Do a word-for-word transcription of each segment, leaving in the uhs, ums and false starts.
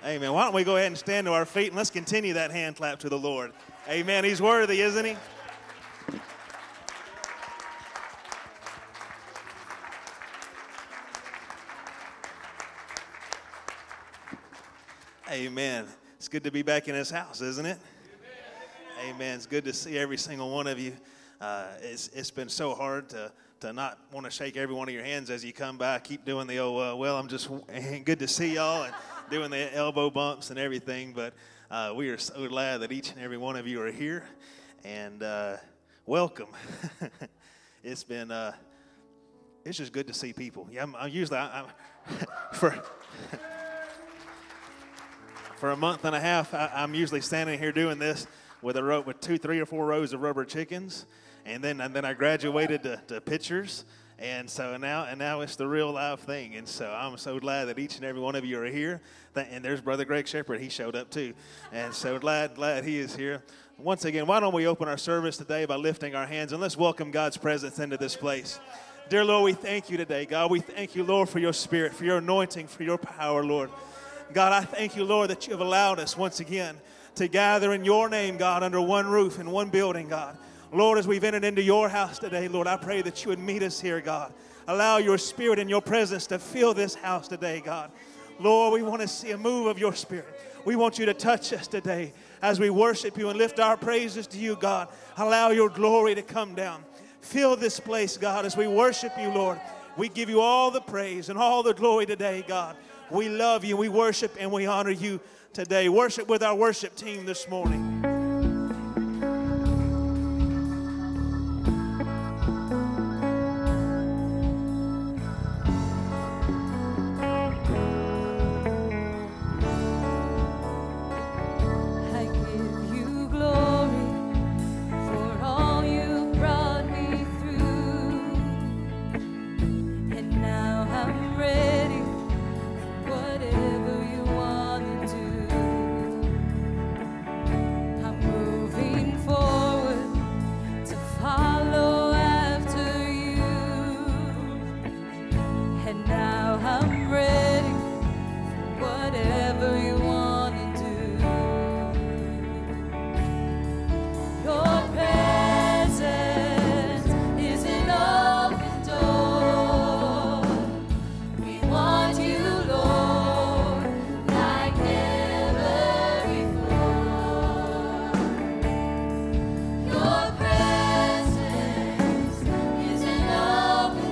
Amen. Why don't we go ahead and stand to our feet and let's continue that hand clap to the Lord. Amen. He's worthy, isn't he? Amen. It's good to be back in his house, isn't it? Amen. Amen. It's good to see every single one of you. Uh, it's, it's been so hard to, to not want to shake every one of your hands as you come by. Keep doing the, oh, uh, well, I'm just good to see y'all, and doing the elbow bumps and everything. But uh, we are so glad that each and every one of you are here. And uh, welcome. It's been, uh, it's just good to see people. Yeah, I'm, I'm usually, I, I'm for... For a month and a half, I, I'm usually standing here doing this with a row, with two, three, or four rows of rubber chickens, and then and then I graduated to, to pictures, and so now and now it's the real live thing, and so I'm so glad that each and every one of you are here. And there's Brother Greg Shepherd; he showed up too, and so glad glad he is here. Once again, why don't we open our service today by lifting our hands and let's welcome God's presence into this place. Dear Lord, we thank you today, God. We thank you, Lord, for your Spirit, for your anointing, for your power, Lord. God, I thank you, Lord, that you have allowed us once again to gather in your name, God, under one roof in one building, God. Lord, as we've entered into your house today, Lord, I pray that you would meet us here, God. Allow your Spirit and your presence to fill this house today, God. Lord, we want to see a move of your Spirit. We want you to touch us today as we worship you and lift our praises to you, God. Allow your glory to come down. Fill this place, God, as we worship you, Lord. We give you all the praise and all the glory today, God. We love you, we worship, and we honor you today. Worship with our worship team this morning.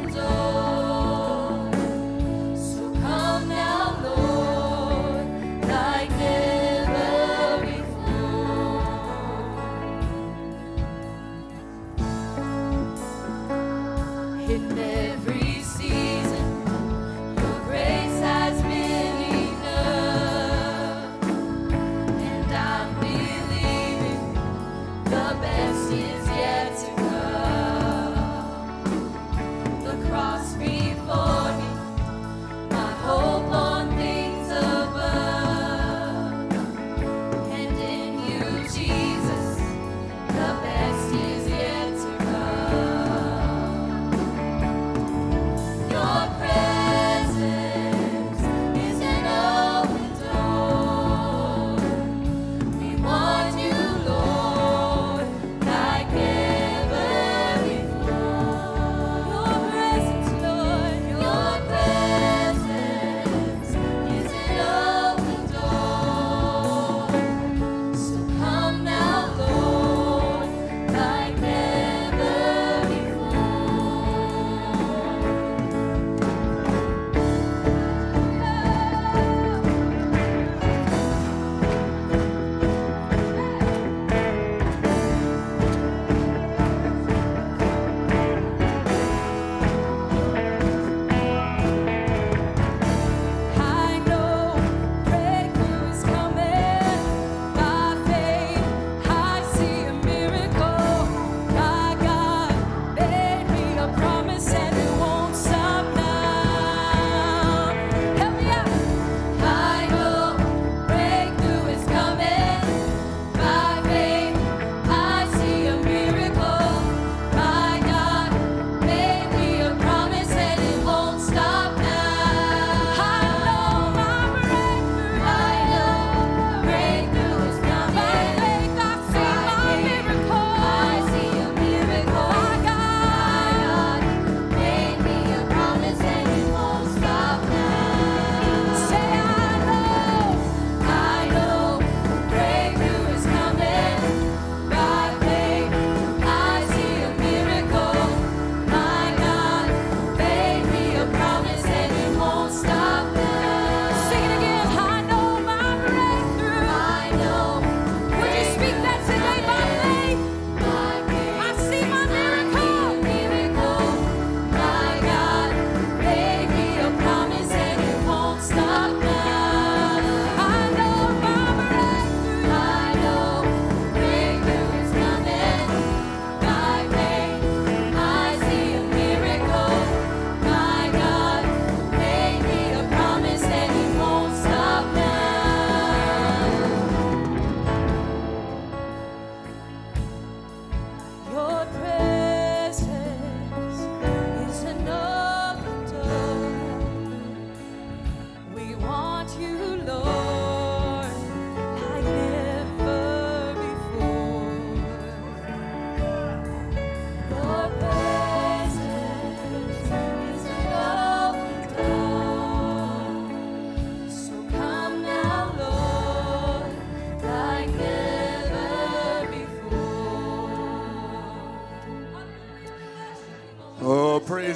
Now, Lord,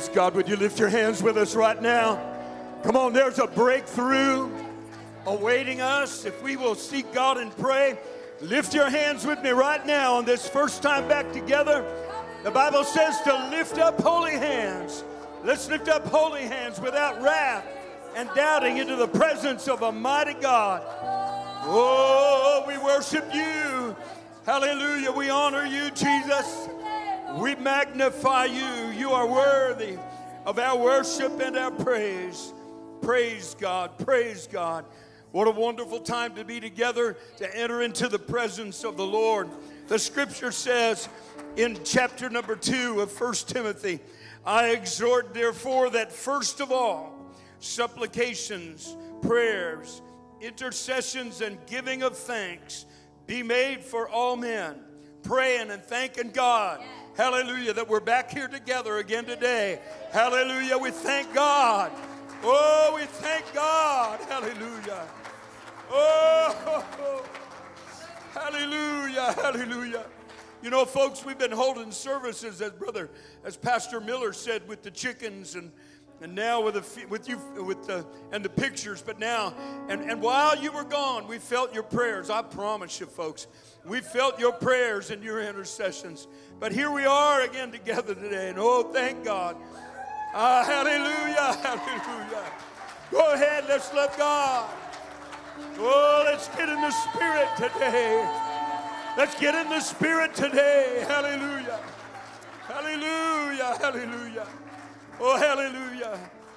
Praise God. Would you lift your hands with us right now? Come on, there's a breakthrough awaiting us if we will seek God and pray. Lift your hands with me right now on this first time back together. The Bible says to lift up holy hands. Let's lift up holy hands without wrath and doubting into the presence of a mighty God. Oh, we worship you. Hallelujah. We honor you, Jesus. We magnify you. You are worthy of our worship and our praise. Praise God. Praise God. What a wonderful time to be together, to enter into the presence of the Lord. The scripture says in chapter number two of First Timothy, I exhort therefore that first of all, supplications, prayers, intercessions, and giving of thanks be made for all men, praying and thanking God. Hallelujah, that we're back here together again today. Hallelujah, we thank God. Oh, we thank God. Hallelujah. Oh, hallelujah, hallelujah. You know, folks, we've been holding services, as brother, as Pastor Miller said, with the chickens and and now with the with you with the and the pictures. But now, and and while you were gone, we felt your prayers. I promise you, folks, we felt your prayers and your intercessions. But here we are again together today, and oh, thank God. Ah, hallelujah, hallelujah. Go ahead, let's love God. Oh, let's get in the spirit today. Let's get in the spirit today. Hallelujah. Hallelujah, hallelujah. Oh, hallelujah.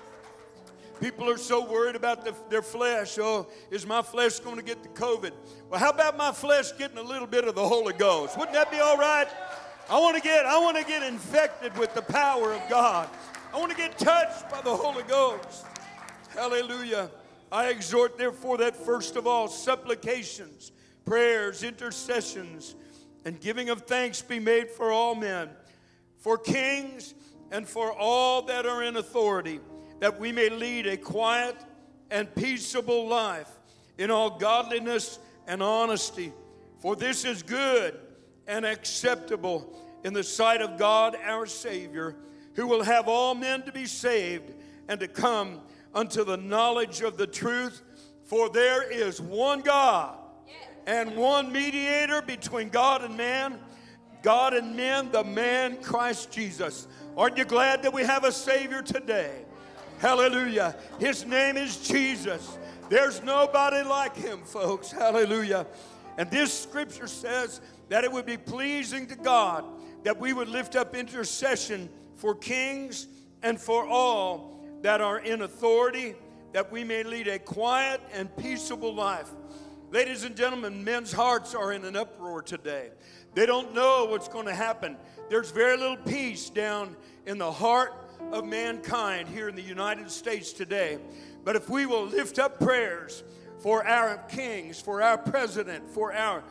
People are so worried about the, their flesh. Oh, is my flesh going to get the COVID? Well, how about my flesh getting a little bit of the Holy Ghost? Wouldn't that be all right? I want to get, I want to get infected with the power of God. I want to get touched by the Holy Ghost. Hallelujah. I exhort, therefore, that first of all, supplications, prayers, intercessions, and giving of thanks be made for all men, for kings, and for all that are in authority, that we may lead a quiet and peaceable life in all godliness and honesty. For this is good and acceptable in the sight of God our Savior, who will have all men to be saved and to come unto the knowledge of the truth. For there is one God and one mediator between God and man, God and men, the man Christ Jesus. Aren't you glad that we have a Savior today? Hallelujah. His name is Jesus. There's nobody like him, folks. Hallelujah. And this scripture says that it would be pleasing to God that we would lift up intercession for kings and for all that are in authority, that we may lead a quiet and peaceable life. Ladies and gentlemen, men's hearts are in an uproar today. They don't know what's going to happen. There's very little peace down in the heart of mankind here in the United States today. But if we will lift up prayers for our kings, for our president, for our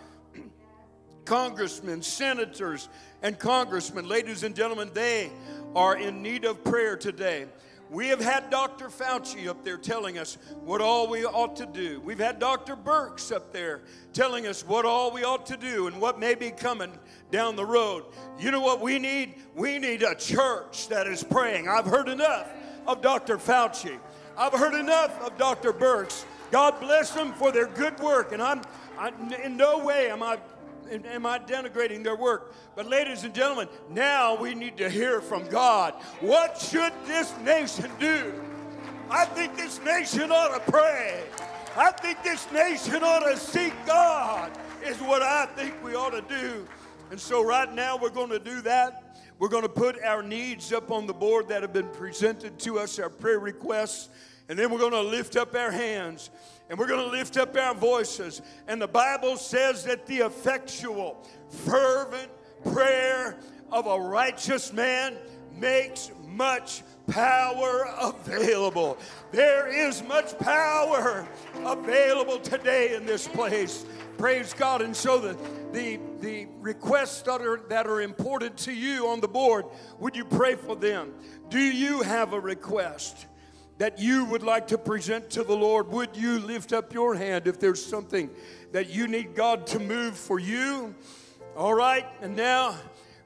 congressmen, senators, and congressmen, ladies and gentlemen, they are in need of prayer today. We have had Doctor Fauci up there telling us what all we ought to do. We've had Doctor Birx up there telling us what all we ought to do and what may be coming down the road. You know what we need? We need a church that is praying. I've heard enough of Doctor Fauci. I've heard enough of Doctor Birx. God bless them for their good work. And I'm I, in no way am I Am I denigrating their work? But ladies and gentlemen, now we need to hear from God. What should this nation do? I think this nation ought to pray. I think this nation ought to seek God, is what I think we ought to do. And so right now we're going to do that. We're going to put our needs up on the board that have been presented to us, our prayer requests. And then we're going to lift up our hands. And we're going to lift up our voices. And the Bible says that the effectual, fervent prayer of a righteous man makes much power available. There is much power available today in this place. Praise God. And so the, the, the requests that are, that are important to you on the board, would you pray for them? Do you have a request that you would like to present to the Lord? Would you lift up your hand if there's something that you need God to move for you? All right, and now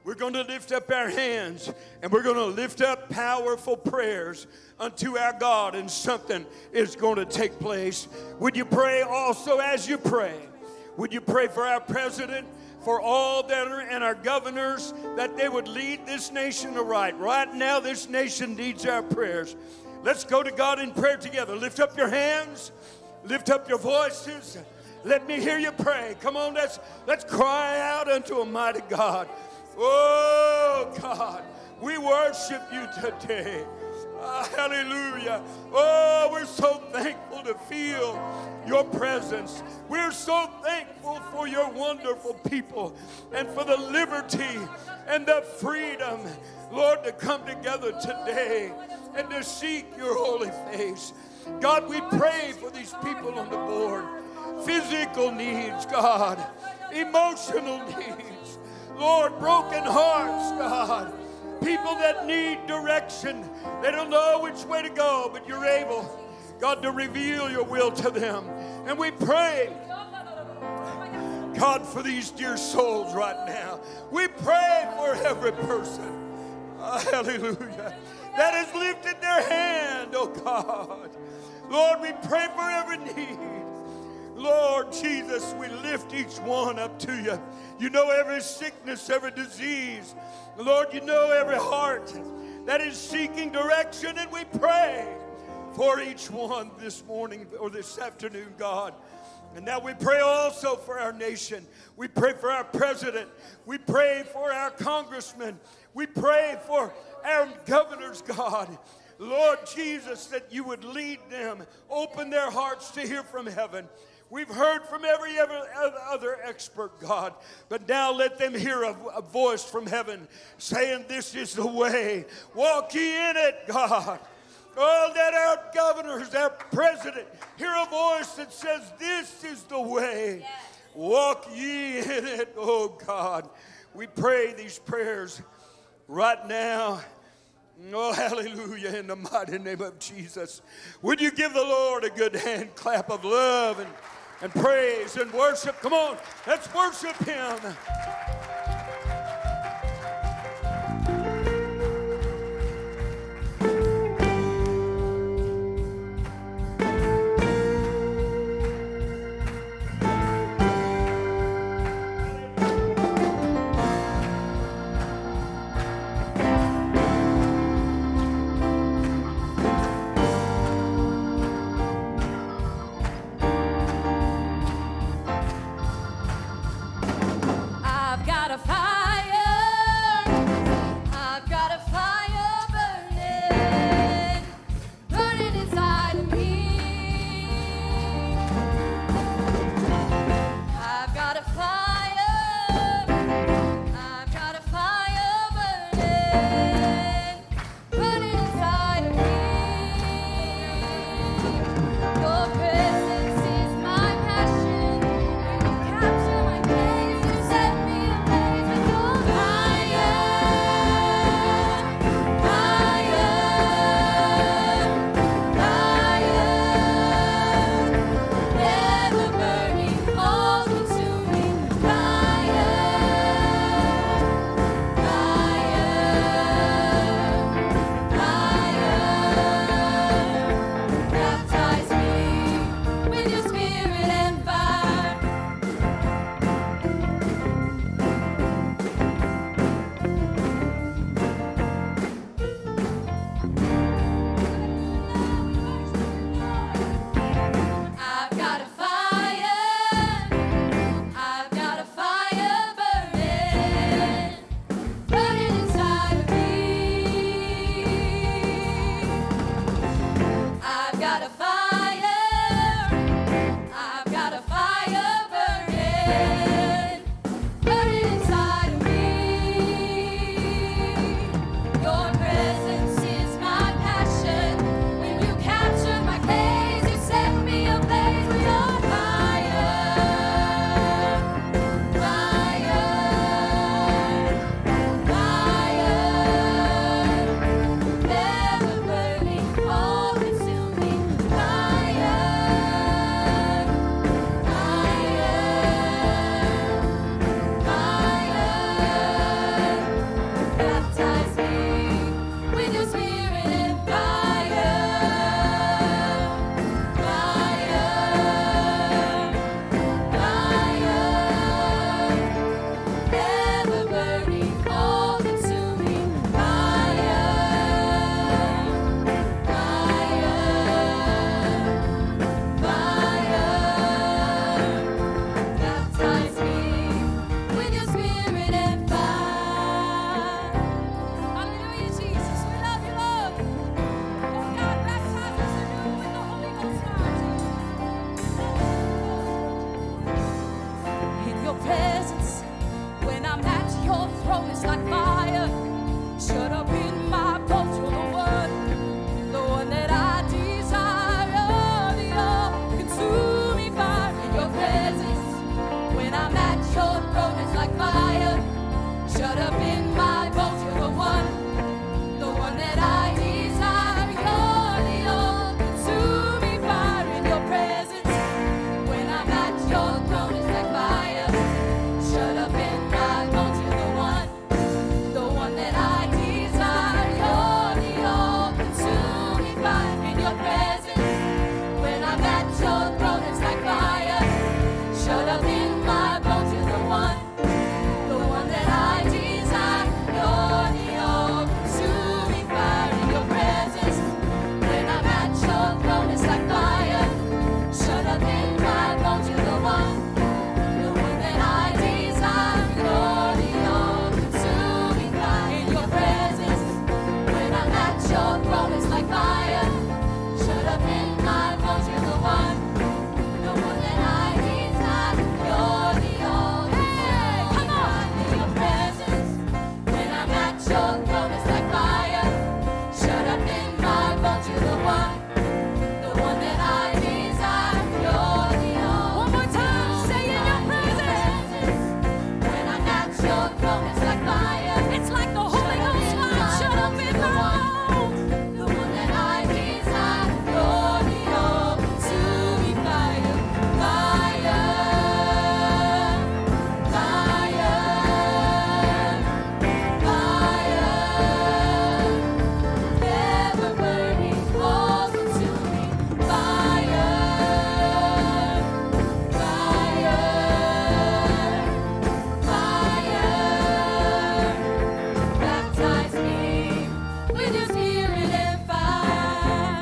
we're going to lift up our hands and we're going to lift up powerful prayers unto our God, and something is going to take place. Would you pray also as you pray? Would you pray for our president, for all that are, and our governors, that they would lead this nation aright? Right now, this nation needs our prayers. Let's go to God in prayer together. Lift up your hands. Lift up your voices. Let me hear you pray. Come on, let's, let's cry out unto a mighty God. Oh, God, we worship you today. Ah, hallelujah. Oh, we're so thankful to feel your presence. We're so thankful for your wonderful people and for the liberty and the freedom, Lord, to come together today and to seek your holy face. God, we pray for these people on the board. Physical needs, God. Emotional needs. Lord, broken hearts, God. People that need direction. They don't know which way to go, but you're able, God, to reveal your will to them. And we pray, God, for these dear souls right now. We pray for every person, uh, hallelujah, that has lifted their hand, oh God. Lord, we pray for every need. Lord Jesus, we lift each one up to you. You know every sickness, every disease. Lord, you know every heart that is seeking direction, and we pray for each one this morning or this afternoon, God. And now we pray also for our nation. We pray for our president. We pray for our congressmen. We pray for our governors, God. Lord Jesus, that you would lead them, open their hearts to hear from heaven. We've heard from every other expert, God, but now let them hear a, a voice from heaven saying, this is the way. Walk ye in it, God. Oh, let our governors, our president, hear a voice that says, this is the way. Yes. Walk ye in it, oh God. We pray these prayers right now. Oh, hallelujah, in the mighty name of Jesus. Would you give the Lord a good hand clap of love and, and praise and worship? Come on, let's worship him. I've got your presence. When I'm at your throne, it's like fire. Shut up in my bones, you're the one, the one that I desire. The all-consuming fire in your presence. When I'm at your throne, it's like fire. Shut up in my bones, you're the one, the one that I desire. You're the all-consuming fire in your presence. When I'm at your throne, it's like fire. Shut up in my bones, you're the one, the one that I desire. You're the all-consuming fire in your presence. When I'm at your throne, it's like fire. Shut up in my bones, you're the one, the one that I desire. You're the all-consuming fire in your presence. When I'm at your throne, it's like fire. Shut up in my bones, you're the one, the one that I desire. You're the all-consuming fire in your presence. When I'm at your throne, it's like fire. Shut up in my bones, you're the one, the one that I desire. You're the all-consuming fire in your presence. When I'm at your throne, it's like fire. Shut up in my bones, you're the one, the one that I desire. You're the all. One more time, say in your presence. When I'm at your throne, it's like fire. It's like the Holy Ghost fire. Shut up in my bones, the one that I desire. You're the all-consuming fire, fire, fire, fire, ever burning, all-consuming fire, fire, fire. Baptize me with your spirit and fire.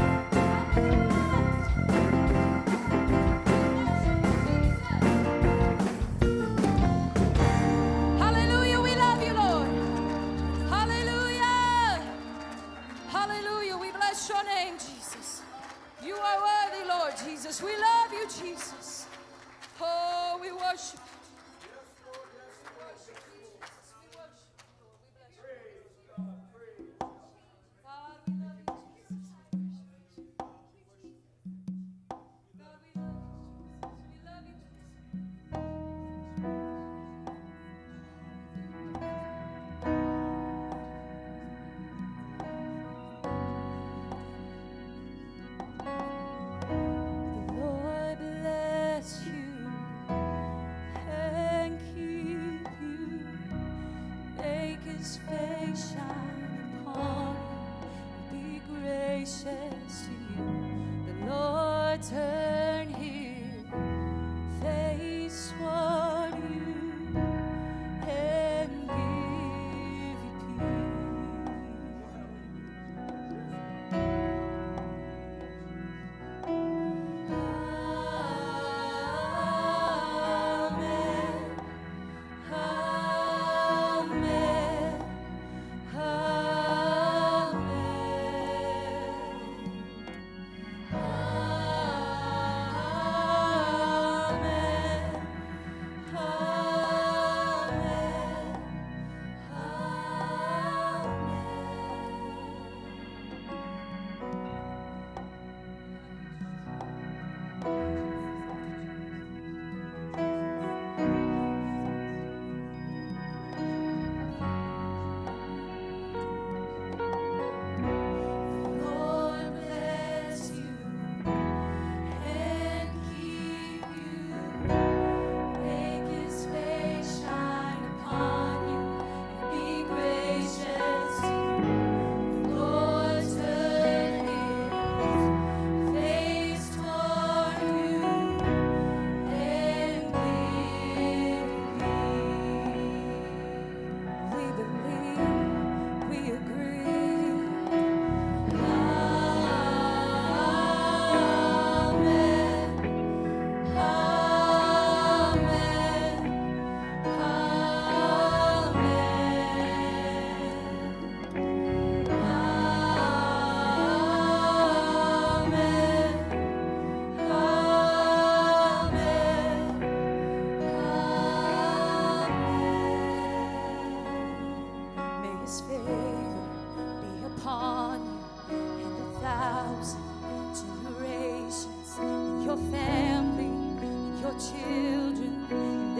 Hallelujah, we love you, Lord. Hallelujah. Hallelujah, we bless your name, Jesus. You are worthy, Lord Jesus. We love you, Jesus. Oh, we worship you. God, we love you, Jesus. God, we love you, Jesus. We love you, Jesus. The Lord bless you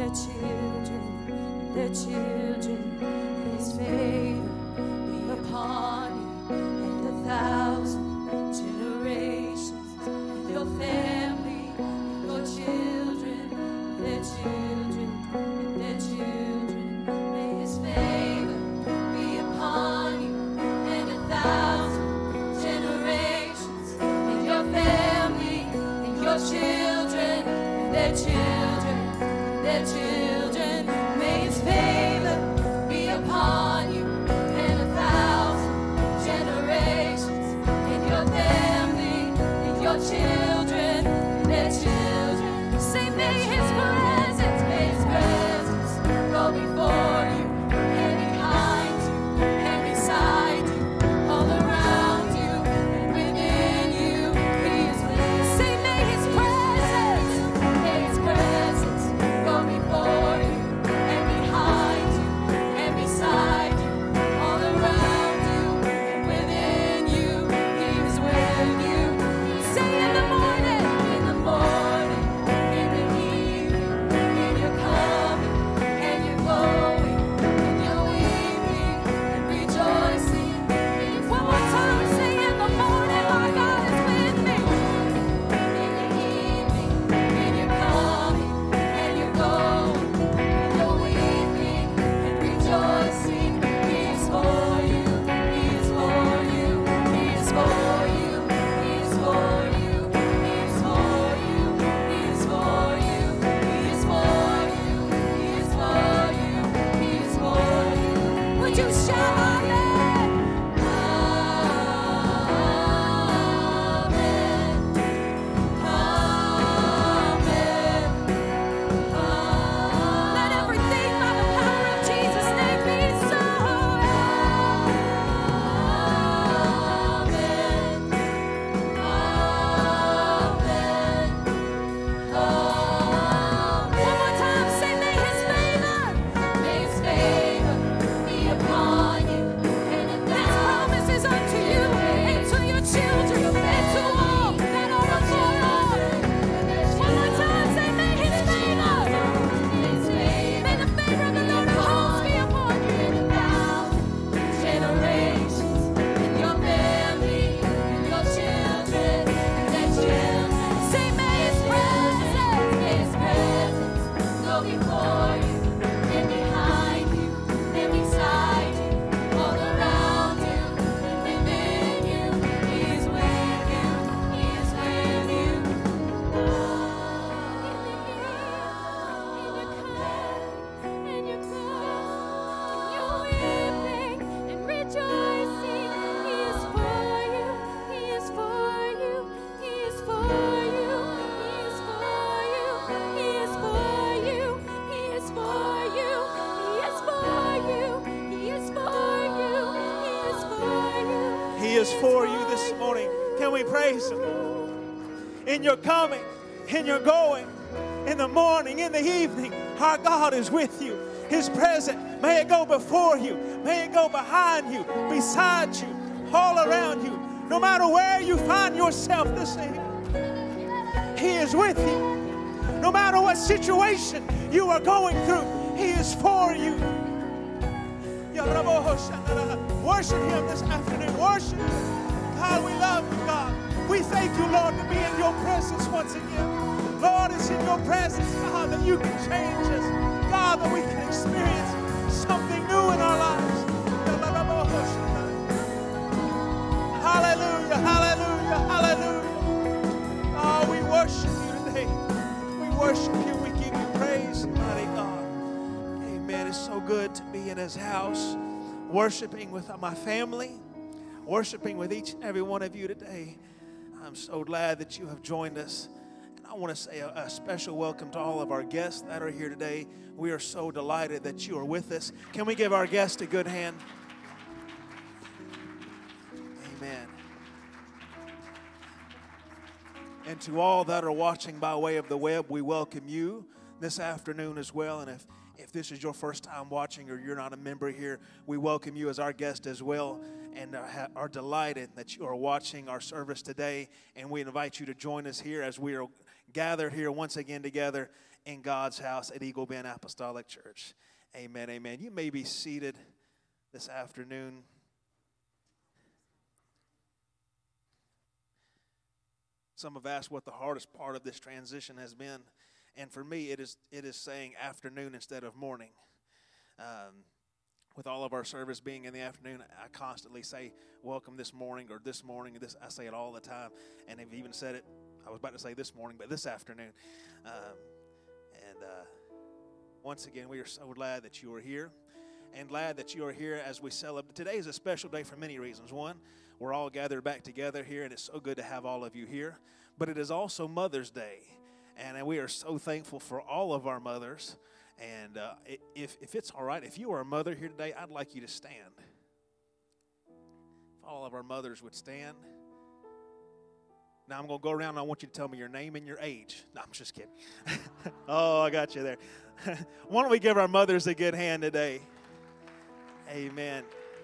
their children, their children. May His favor be upon you and a thousand generations, and your family, and your children, their children, and their children. May His favor be upon you and a thousand generations, and your family, and your children, and their children, and their children. May His favor be upon you and a thousand generations, and your family, and your children, and their children. Say, may His presence, may His presence go before you and behind you and beside you, all around you and within you. He is with you. Say, may His presence, may His presence go before you and behind you and beside you, all around you and within you. He is with you. Say, in the morning, in the morning, in the evening, and you're coming and you're going, and you're weeping and rejoicing. One more time, say, in the morning, my God is with me. In the evening, and you're coming and you're going, and you're weeping and rejoicing. He is for you, He is for you, He is for you, He is for you, He is for you, He is for you, He is for you, He is for you, He is for you. Would you shout amen? Amen. Amen. Let everything by the power of Jesus' name be so. Amen. Amen. One more time, say, may His favor, may His favor be upon you, and His promises unto you and to your children and to all that are afar off. One more time, say, may His favor, may the favor of the Lord of hosts be upon you in a thousand generations, and your family, and your children, and their children. Say, may His presence, may His presence go before you and behind you and beside you, all around you and within you. He is with you, He is with you. And you're coming, you're weeping and rejoicing. He is for you, He is for you, He is for you, He is for you, He is for you, He is for you, He is for you, He is for you, He is for you. He is for you this morning. Can we praise Him? In your coming, in your going, in the morning, in the evening, our God is with you. His presence, may it go before you, may it go behind you, beside you, all around you. No matter where you find yourself this evening, He is with you. No matter what situation you are going through, He is for you. Worship Him this afternoon. Worship Him. God, we love you, God. We thank you, Lord, to be in your presence once again. Lord, it's in your presence, God, that you can change us. God, that we can experience something new in our lives. Hallelujah, hallelujah, hallelujah. Oh, we worship you today. We worship you. We give you praise, mighty God. Amen. It's so good to be in His house, worshiping with my family, worshiping with each and every one of you today. I'm so glad that you have joined us. And I want to say a, a special welcome to all of our guests that are here today. We are so delighted that you are with us. Can we give our guests a good hand? Amen. And to all that are watching by way of the web, we welcome you this afternoon as well. And if If this is your first time watching or you're not a member here, we welcome you as our guest as well, and are delighted that you are watching our service today. And we invite you to join us here as we are gathered here once again together in God's house at Eagle Bend Apostolic Church. Amen, amen. You may be seated this afternoon. Some have asked what the hardest part of this transition has been. And for me, it is it is saying afternoon instead of morning. Um, with all of our service being in the afternoon, I constantly say welcome this morning or this morning. This I say it all the time. And I've even said it, I was about to say this morning, but this afternoon. Um, and uh, once again, we are so glad that you are here. And glad that you are here as we celebrate. Today is a special day for many reasons. One, we're all gathered back together here, and it's so good to have all of you here. But it is also Mother's Day, and we are so thankful for all of our mothers. And uh, if, if it's all right, if you are a mother here today, I'd like you to stand. If all of our mothers would stand. Now I'm going to go around and I want you to tell me your name and your age. No, I'm just kidding. Oh, I got you there. Why don't we give our mothers a good hand today? Amen.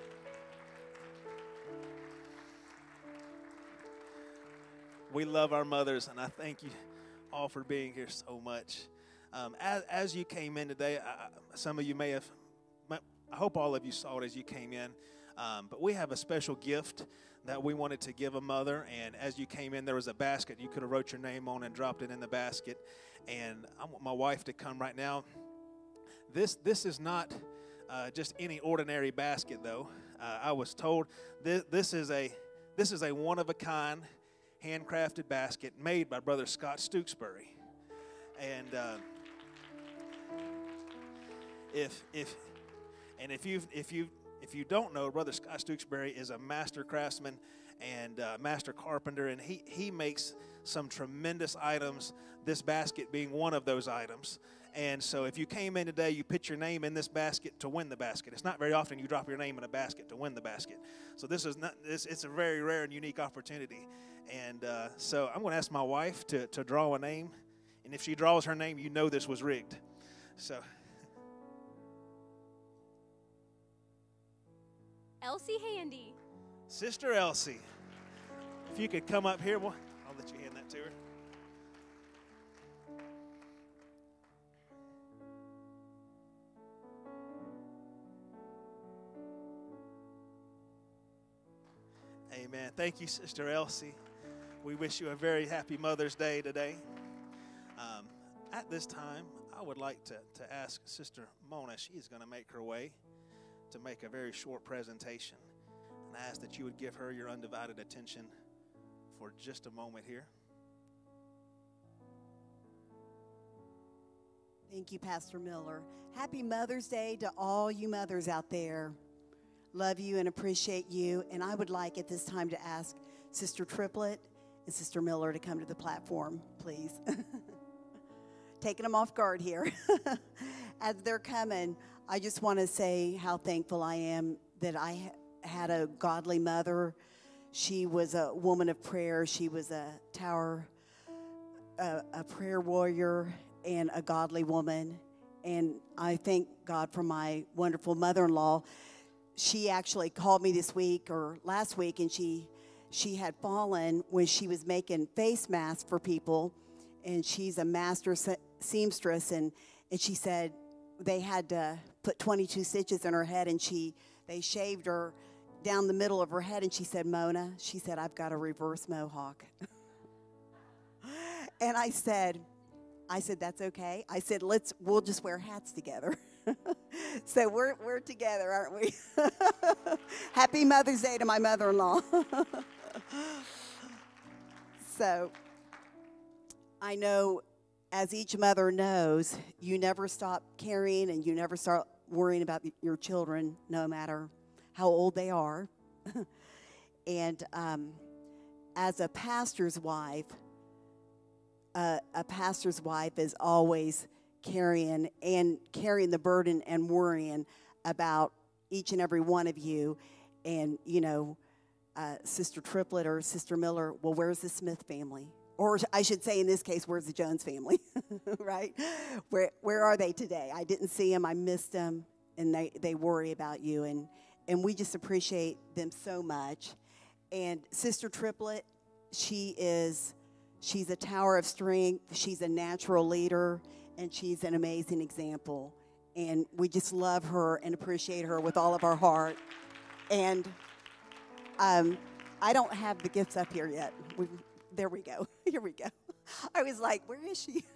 We love our mothers, and I thank you all for being here so much. Um, as, as you came in today, I, some of you may have, I hope all of you saw it as you came in, um, but we have a special gift that we wanted to give a mother, and as you came in, there was a basket. You could have wrote your name on and dropped it in the basket, and I want my wife to come right now. This, this is not uh, just any ordinary basket, though. Uh, I was told this, this is a this is a one-of-a-kind handcrafted basket made by Brother Scott Stooksbury. And uh, if if and if you if you if you don't know, Brother Scott Stooksbury is a master craftsman and uh, master carpenter, and he he makes some tremendous items. This basket being one of those items. And so if you came in today, you put your name in this basket to win the basket. It's not very often you drop your name in a basket to win the basket. So this is not this it's a very rare and unique opportunity. And uh, so I'm going to ask my wife to, to draw a name. And if she draws her name, you know this was rigged. So. Elsie Handy. Sister Elsie. If you could come up here, well, I'll let you hand that to her. Amen. Thank you, Sister Elsie. We wish you a very happy Mother's Day today. Um, at this time, I would like to, to ask Sister Mona. She's going to make her way to make a very short presentation. And I ask that you would give her your undivided attention for just a moment here. Thank you, Pastor Miller. Happy Mother's Day to all you mothers out there. Love you and appreciate you. And I would like at this time to ask Sister Triplett and Sister Miller to come to the platform, please. Taking them off guard here. As they're coming, I just want to say how thankful I am that I had a godly mother. She was a woman of prayer. She was a tower, a, a prayer warrior, and a godly woman. And I thank God for my wonderful mother-in-law. She actually called me this week or last week, and she she had fallen when she was making face masks for people, and she's a master se- seamstress, and, and she said they had to put twenty-two stitches in her head, and she they shaved her down the middle of her head, and she said, Mona, she said, I've got a reverse mohawk. And I said, I said, that's okay. I said, let's, we'll just wear hats together. So we're we're together, aren't we? Happy Mother's Day to my mother-in-law. So I know, as each mother knows, you never stop caring and you never start worrying about your children, no matter how old they are. And um, as a pastor's wife, uh, a pastor's wife is always carrying and carrying the burden and worrying about each and every one of you. And, you know, uh, Sister Triplett or Sister Miller, well, where's the Smith family? Or I should say in this case, where's the Jones family, right? Where where are they today? I didn't see them. I missed them. And they, they worry about you. And, and we just appreciate them so much. And Sister Triplett, she is, She's a tower of strength. She's a natural leader, and she's an amazing example. And we just love her and appreciate her with all of our heart. And um, I don't have the gifts up here yet. We, there we go. Here we go. I was like, where is she?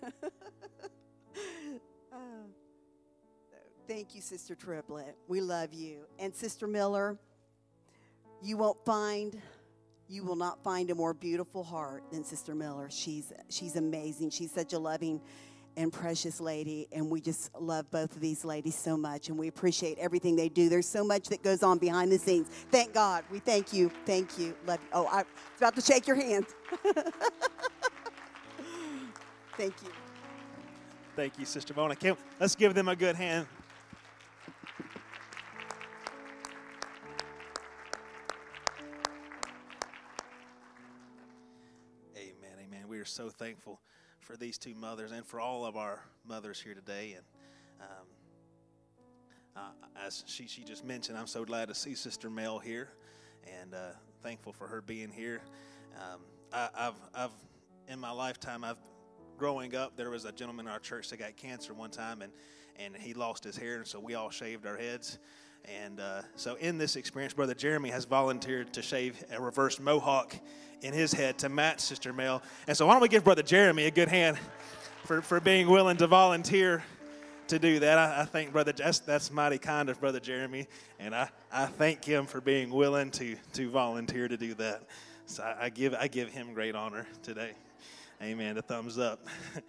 uh, thank you, Sister Triplet. We love you. And Sister Miller, you won't find, you will not find a more beautiful heart than Sister Miller. She's she's amazing. She's such a loving and precious lady, and we just love both of these ladies so much, and we appreciate everything they do. There's so much that goes on behind the scenes. Thank God. We thank you. Thank you. Love you. Oh, I was about to shake your hand. Thank you. Thank you, Sister Mona. Can, let's give them a good hand. Amen, amen. We are so thankful for these two mothers and for all of our mothers here today. And um, uh, as she, she just mentioned, I'm so glad to see Sister Mel here, and uh, thankful for her being here. Um, I, I've, I've, in my lifetime, I've growing up, there was a gentleman in our church that got cancer one time, and, and he lost his hair, and so we all shaved our heads. And uh, so in this experience, Brother Jeremy has volunteered to shave a reverse mohawk in his head to match Sister Mel. And so why don't we give Brother Jeremy a good hand for, for being willing to volunteer to do that. I, I think Brother, that's, that's mighty kind of Brother Jeremy, and I, I thank him for being willing to, to volunteer to do that. So I, I give I give him great honor today. Amen. The thumbs up.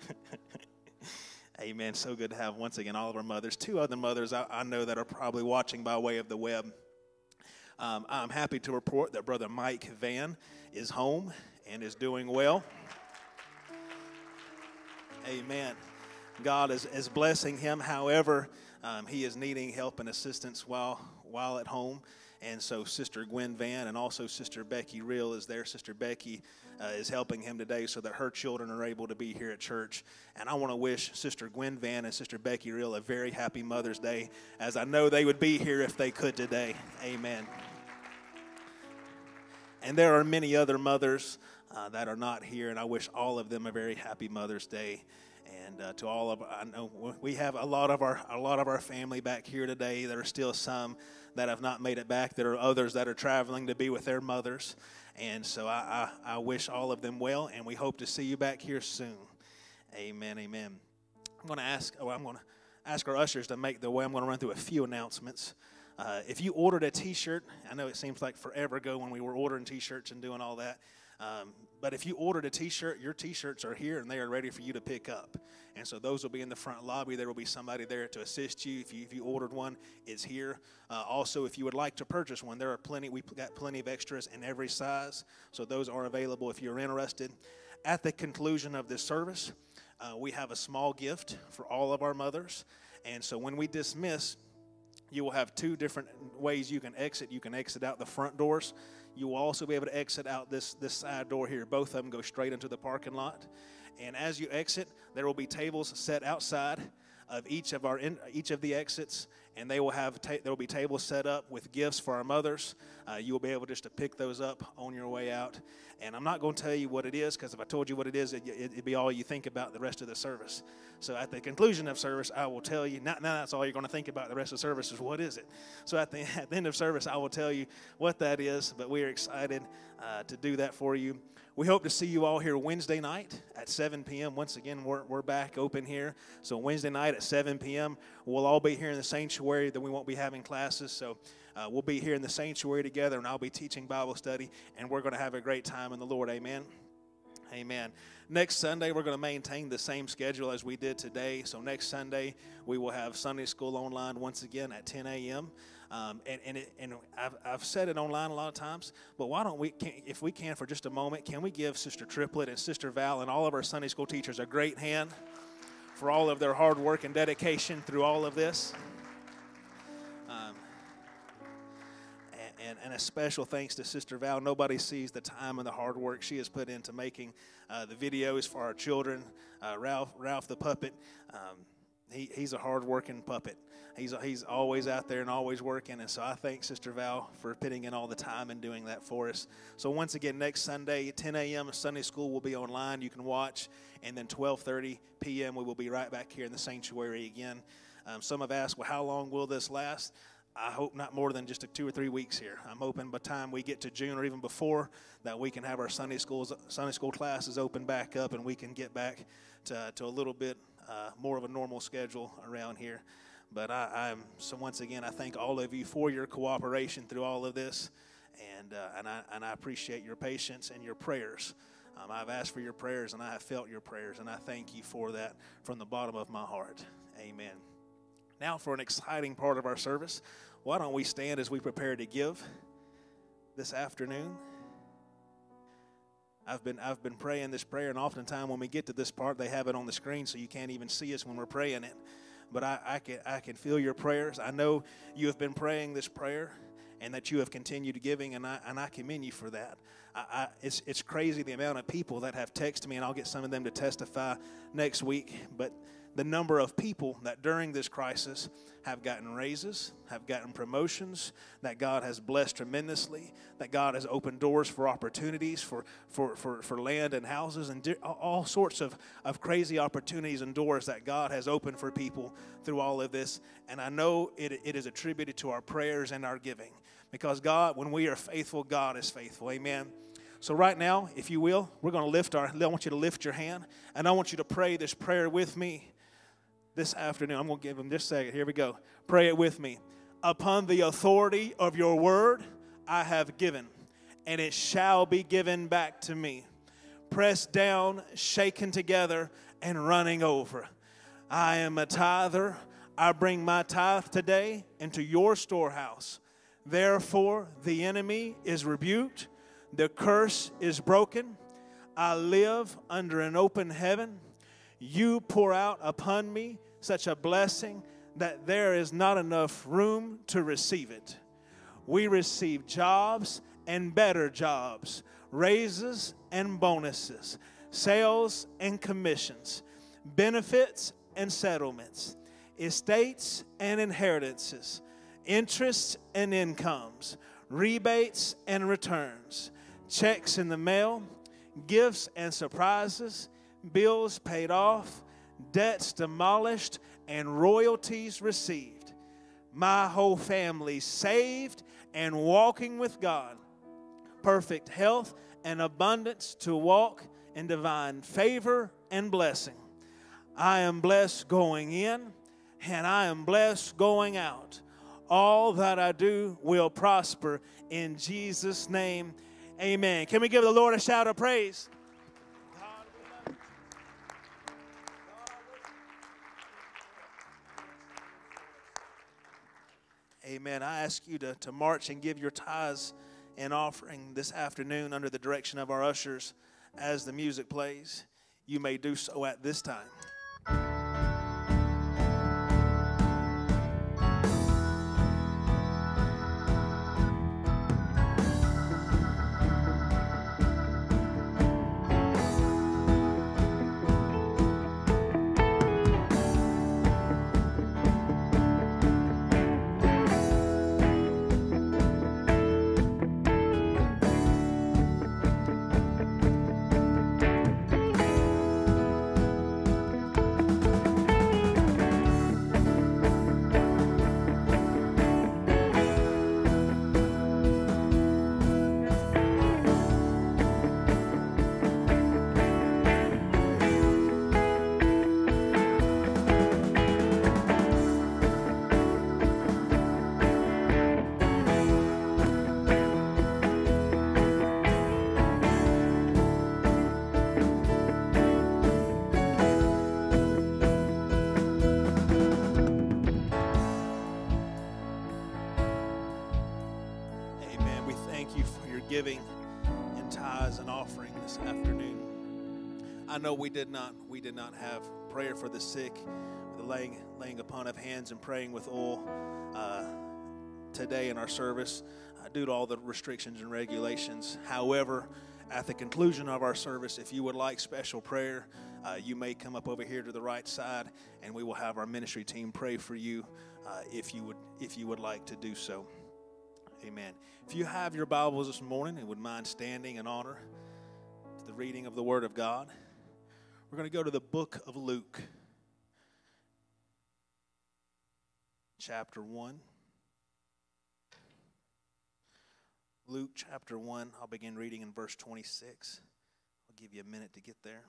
Amen. So good to have, once again, all of our mothers. Two other mothers I, I know that are probably watching by way of the web. Um, I'm happy to report that Brother Mike Van is home and is doing well. Amen. God is, is blessing him. However, um, he is needing help and assistance while while at home. And so Sister Gwen Van and also Sister Becky Real is there. Sister Becky uh, is helping him today so that her children are able to be here at church. And I want to wish Sister Gwen Van and Sister Becky Real a very happy Mother's Day, as I know they would be here if they could today. Amen. And there are many other mothers uh, that are not here, and I wish all of them a very happy Mother's Day. And uh, to all of, I know we have a lot of our a lot of our family back here today. There are still some that have not made it back. There are others that are traveling to be with their mothers. And so I, I, I wish all of them well, and we hope to see you back here soon. Amen, amen. I'm going to ask, oh, I'm going to ask our ushers to make the way. I'm going to run through a few announcements. Uh, if you ordered a T-shirt, I know it seems like forever ago when we were ordering T-shirts and doing all that. Um, but if you ordered a T-shirt, your T-shirts are here and they are ready for you to pick up. And so those will be in the front lobby. There will be somebody there to assist you. If you, if you ordered one, it's here. Uh, also, if you would like to purchase one, there are plenty. We've got plenty of extras in every size. So those are available if you're interested. At the conclusion of this service, uh, we have a small gift for all of our mothers. And so when we dismiss, you will have two different ways you can exit. You can exit out the front doors. You will also be able to exit out this, this side door here. Both of them go straight into the parking lot. And as you exit, there will be tables set outside of each of our in, each of the exits, and they will have ta- there will be tables set up with gifts for our mothers. Uh, you will be able just to pick those up on your way out. And I'm not going to tell you what it is, because if I told you what it is, it, it, it'd be all you think about the rest of the service. So at the conclusion of service, I will tell you. Not now that's all you're going to think about the rest of the service is what is it. So at the at the end of service, I will tell you what that is. But we are excited uh, to do that for you. We hope to see you all here Wednesday night at seven p.m. Once again, we're, we're back open here. So Wednesday night at seven p.m., we'll all be here in the sanctuary. Then we won't be having classes. So uh, we'll be here in the sanctuary together, and I'll be teaching Bible study, and we're going to have a great time in the Lord. Amen. Amen. Next Sunday, we're going to maintain the same schedule as we did today. So next Sunday, we will have Sunday school online once again at ten a.m., Um, and and, it, and I've, I've said it online a lot of times, but why don't we, can, if we can for just a moment, can we give Sister Triplet and Sister Val and all of our Sunday school teachers a great hand for all of their hard work and dedication through all of this? Um, and, and, and a special thanks to Sister Val. Nobody sees the time and the hard work she has put into making uh, the videos for our children. Uh, Ralph, Ralph the puppet. Um, he, he's a hard-working puppet. He's, he's always out there and always working. And so I thank Sister Val for putting in all the time and doing that for us. So once again, next Sunday, ten a.m., Sunday school will be online. You can watch. And then twelve thirty p.m., we will be right back here in the sanctuary again. Um, some have asked, well, how long will this last? I hope not more than just a two or three weeks here. I'm hoping by the time we get to June or even before that we can have our Sunday schools, Sunday school classes open back up and we can get back to, to a little bit uh, more of a normal schedule around here. But I, I'm so once again, I thank all of you for your cooperation through all of this, and uh, and I and I appreciate your patience and your prayers. Um, I've asked for your prayers, and I have felt your prayers, and I thank you for that from the bottom of my heart. Amen. Now for an exciting part of our service, why don't we stand as we prepare to give this afternoon? I've been I've been praying this prayer, and oftentimes when we get to this part, they have it on the screen, so you can't even see us when we're praying it. But I, I can I can feel your prayers. I know you have been praying this prayer, and that you have continued giving, and I and I commend you for that. I, I, it's it's crazy the amount of people that have texted me, and I'll get some of them to testify next week. But the number of people that during this crisis have gotten raises, have gotten promotions, that God has blessed tremendously, that God has opened doors for opportunities for for for, for land and houses, and all sorts of, of crazy opportunities and doors that God has opened for people through all of this. And I know it, it is attributed to our prayers and our giving, because God, when we are faithful, God is faithful. Amen. So right now, if you will, we're going to lift our, I want you to lift your hand, and I want you to pray this prayer with me this afternoon. I'm going to give them just a second. Here we go. Pray it with me. Upon the authority of your word, I have given, and it shall be given back to me. Pressed down, shaken together, and running over. I am a tither. I bring my tithe today into your storehouse. Therefore, the enemy is rebuked. The curse is broken. I live under an open heaven. You pour out upon me such a blessing that there is not enough room to receive it. We receive jobs and better jobs, raises and bonuses, sales and commissions, benefits and settlements, estates and inheritances, interests and incomes, rebates and returns, checks in the mail, gifts and surprises, bills paid off, debts demolished, and royalties received. My whole family saved and walking with God. Perfect health and abundance to walk in divine favor and blessing. I am blessed going in, and I am blessed going out. All that I do will prosper in Jesus' name. Amen. Can we give the Lord a shout of praise? Amen. I ask you to, to march and give your tithes and offering this afternoon under the direction of our ushers as the music plays. You may do so at this time. Giving in tithes and offering this afternoon. I know we did not we did not have prayer for the sick, the laying laying upon of hands and praying with oil uh, today in our service uh, due to all the restrictions and regulations. However, at the conclusion of our service, if you would like special prayer, uh, you may come up over here to the right side, and we will have our ministry team pray for you uh, if you would if you would like to do so. Amen. If you have your Bibles this morning and would mind standing in honor to the reading of the Word of God, we're going to go to the book of Luke, chapter one. Luke chapter one, I'll begin reading in verse twenty-six. I'll give you a minute to get there.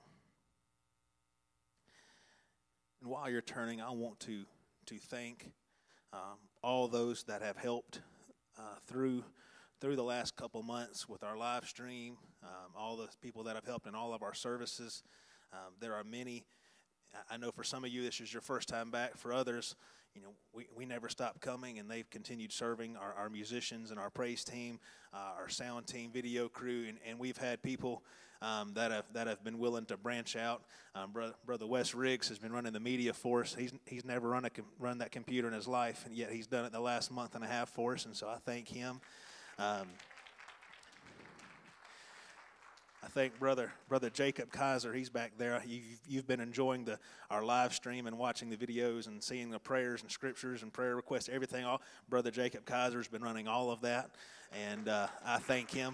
And while you're turning, I want to, to thank um, all those that have helped uh, through through the last couple months with our live stream, um, all the people that have helped in all of our services. Um, there are many. I know for some of you, this is your first time back. For others, you know, we, we never stopped coming, and they've continued serving our, our musicians and our praise team, uh, our sound team, video crew, and, and we've had people um, that have that have been willing to branch out. Um, Brother, Brother Wes Riggs has been running the media for us. He's he's never run a run that computer in his life, and yet he's done it the last month and a half for us, and so I thank him. Um, I thank brother brother Jacob Kaiser. He's back there. You've, you've been enjoying the our live stream and watching the videos and seeing the prayers and scriptures and prayer requests, everything. All Brother Jacob Kaiser's been running all of that, and uh, I thank him.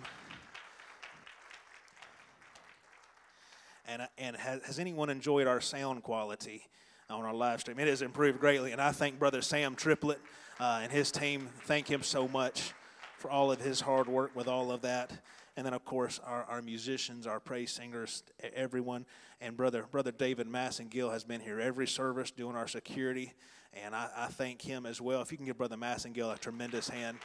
And and has, has anyone enjoyed our sound quality on our live stream? It has improved greatly, and I thank Brother Sam Triplett uh, and his team. Thank him so much for all of his hard work with all of that. And then, of course, our, our musicians, our praise singers, everyone. And Brother Brother David Massengill has been here every service doing our security. And I, I thank him as well. If you can give Brother Massengill a tremendous hand.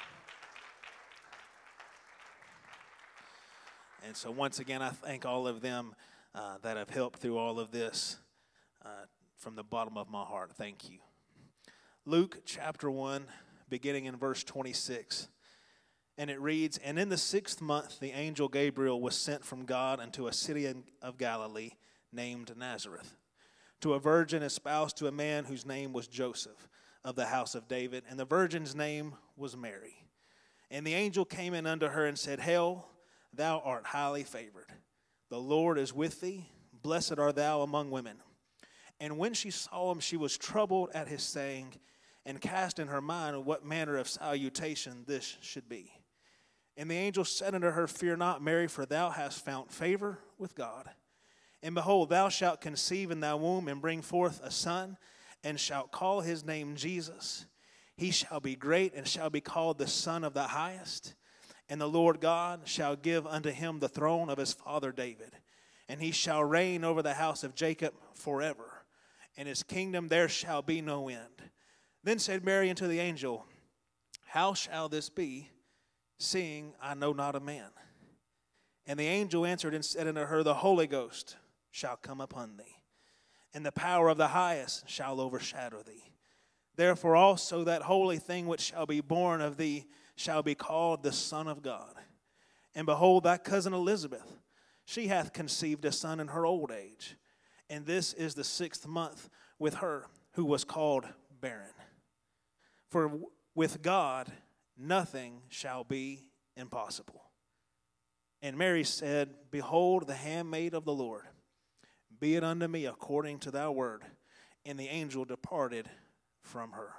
And so once again, I thank all of them uh, that have helped through all of this uh, from the bottom of my heart. Thank you. Luke chapter one, beginning in verse twenty-six. And it reads, "And in the sixth month the angel Gabriel was sent from God unto a city of Galilee named Nazareth, to a virgin espoused to a man whose name was Joseph, of the house of David, and the virgin's name was Mary. And the angel came in unto her and said, Hail, thou art highly favored. The Lord is with thee. Blessed art thou among women. And when she saw him, she was troubled at his saying, and cast in her mind what manner of salutation this should be. And the angel said unto her, Fear not, Mary, for thou hast found favor with God. And behold, thou shalt conceive in thy womb, and bring forth a son, and shalt call his name Jesus. He shall be great, and shall be called the Son of the Highest. And the Lord God shall give unto him the throne of his father David. And he shall reign over the house of Jacob forever. And his kingdom there shall be no end. Then said Mary unto the angel, How shall this be, seeing I know not a man? And the angel answered and said unto her, The Holy Ghost shall come upon thee, and the power of the highest shall overshadow thee. Therefore also that holy thing which shall be born of thee shall be called the Son of God. And behold, thy cousin Elizabeth, she hath conceived a son in her old age. And this is the sixth month with her, who was called barren. For with God nothing shall be impossible. And Mary said, Behold, the handmaid of the Lord, be it unto me according to thy word. And the angel departed from her.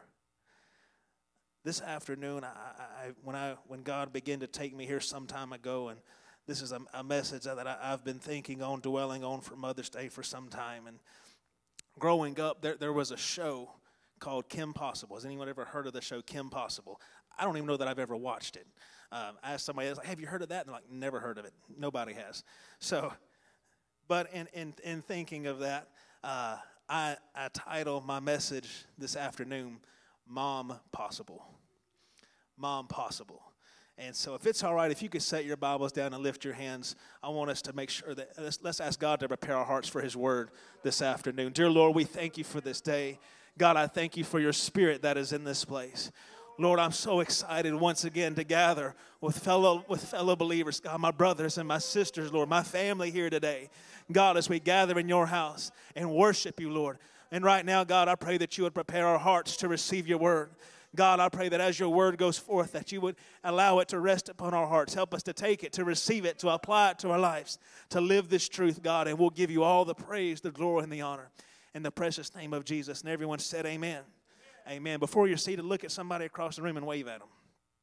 This afternoon, I, I, when I when God began to take me here some time ago, and this is a, a message that I, I've been thinking on, dwelling on for Mother's Day for some time. And growing up, there, there was a show called Kim Possible. Has anyone ever heard of the show Kim Possible? I don't even know that I've ever watched it. Um, I asked somebody else, have you heard of that? And they're like, never heard of it. Nobody has. So, but in in, in thinking of that, uh, I, I title my message this afternoon, Mom Possible. Mom Possible. And so if it's all right, if you could set your Bibles down and lift your hands, I want us to make sure that, let's, let's ask God to prepare our hearts for his word this afternoon. Dear Lord, we thank you for this day. God, I thank you for your spirit that is in this place. Lord, I'm so excited once again to gather with fellow with fellow believers, God, my brothers and my sisters, Lord, my family here today. God, as we gather in your house and worship you, Lord. And right now, God, I pray that you would prepare our hearts to receive your word. God, I pray that as your word goes forth, that you would allow it to rest upon our hearts. Help us to take it, to receive it, to apply it to our lives, to live this truth, God, and we'll give you all the praise, the glory, and the honor. In the precious name of Jesus. And everyone said amen. Amen. Amen. Before you're seated, look at somebody across the room and wave at them.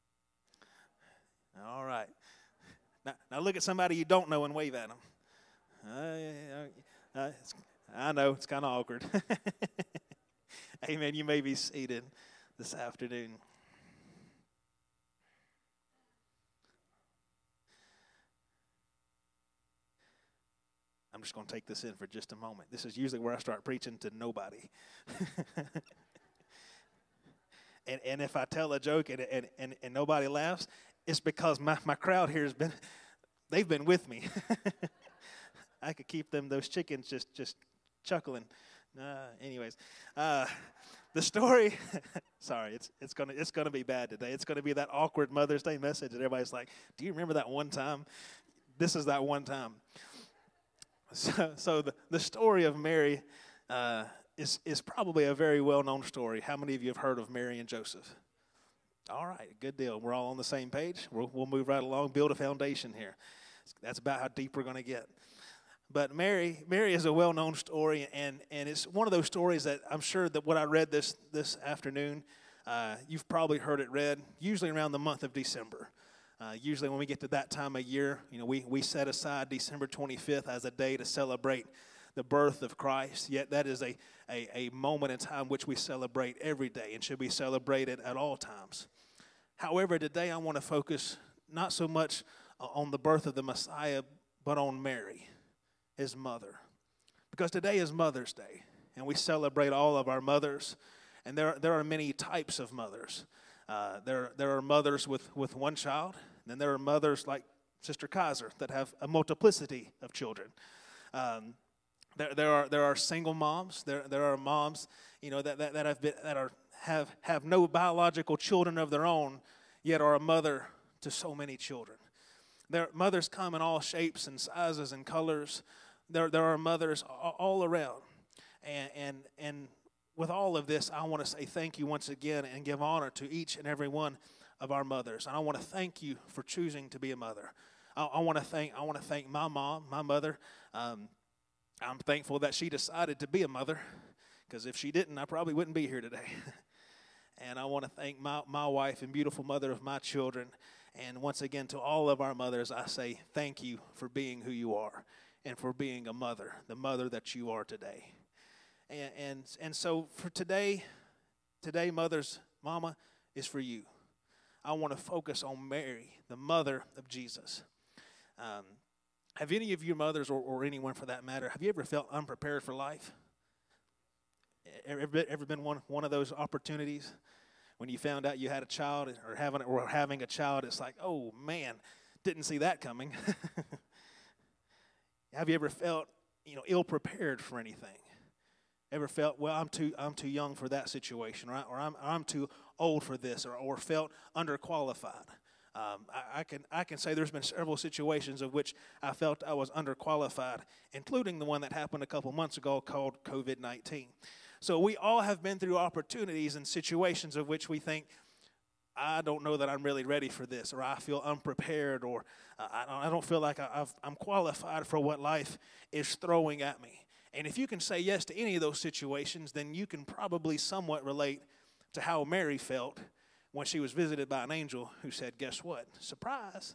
All right. Now, now look at somebody you don't know and wave at them. Uh, uh, I know, it's kind of awkward. Amen. You may be seated this afternoon. I'm just going to take this in for just a moment. This is usually where I start preaching to nobody. and, and if I tell a joke and, and, and, and nobody laughs, it's because my, my crowd here has been, they've been with me. I could keep them, those chickens, just, just chuckling. Uh, anyways, uh, the story, sorry, it's it's gonna it's gonna be bad today. It's gonna be that awkward Mother's Day message that everybody's like, do you remember that one time? This is that one time. So, so the, the story of Mary uh, is is probably a very well-known story. How many of you have heard of Mary and Joseph? All right, good deal. We're all on the same page. We'll, we'll move right along, build a foundation here. That's about how deep we're going to get. But Mary, Mary is a well-known story, and, and it's one of those stories that I'm sure that what I read this this afternoon, uh, you've probably heard it read, usually around the month of December. Uh, usually when we get to that time of year, you know, we, we set aside December twenty-fifth as a day to celebrate the birth of Christ. Yet that is a, a, a moment in time which we celebrate every day and should be celebrated at all times. However, today I want to focus not so much on the birth of the Messiah, but on Mary, his mother. Because today is Mother's Day, and we celebrate all of our mothers. And there, there are many types of mothers. Uh, there, there are mothers with, with one child, and then there are mothers like Sister Kaiser that have a multiplicity of children. Um, there, there are there are single moms. There, there are moms, you know, that, that, that have been that are have have no biological children of their own, yet are a mother to so many children. There, mothers come in all shapes and sizes and colors. There, there are mothers all around. And, and, and with all of this, I want to say thank you once again and give honor to each and every one of our mothers. And I want to thank you for choosing to be a mother. I, I want to thank I want to thank my mom, my mother. Um, I'm thankful that she decided to be a mother, because if she didn't, I probably wouldn't be here today. And I want to thank my, my wife and beautiful mother of my children. And once again, to all of our mothers, I say thank you for being who you are and for being a mother, the mother that you are today. And and, and so for today, today, mothers, mama, is for you. I want to focus on Mary, the mother of Jesus. Um, have any of your mothers, or, or anyone for that matter, have you ever felt unprepared for life? Ever, ever been one, one of those opportunities? When you found out you had a child or having or having a child, it's like, oh man, didn't see that coming. Have you ever felt, you know, ill prepared for anything? Ever felt, well, I'm too I'm too young for that situation, right? Or I'm I'm too old for this, or or felt underqualified. Um, I, I can I can say there's been several situations of which I felt I was underqualified, including the one that happened a couple months ago called COVID nineteen. So we all have been through opportunities and situations of which we think, I don't know that I'm really ready for this, or I feel unprepared, or uh, I, don't, I don't feel like I, I've, I'm qualified for what life is throwing at me. And if you can say yes to any of those situations, then you can probably somewhat relate to how Mary felt when she was visited by an angel who said, guess what? Surprise.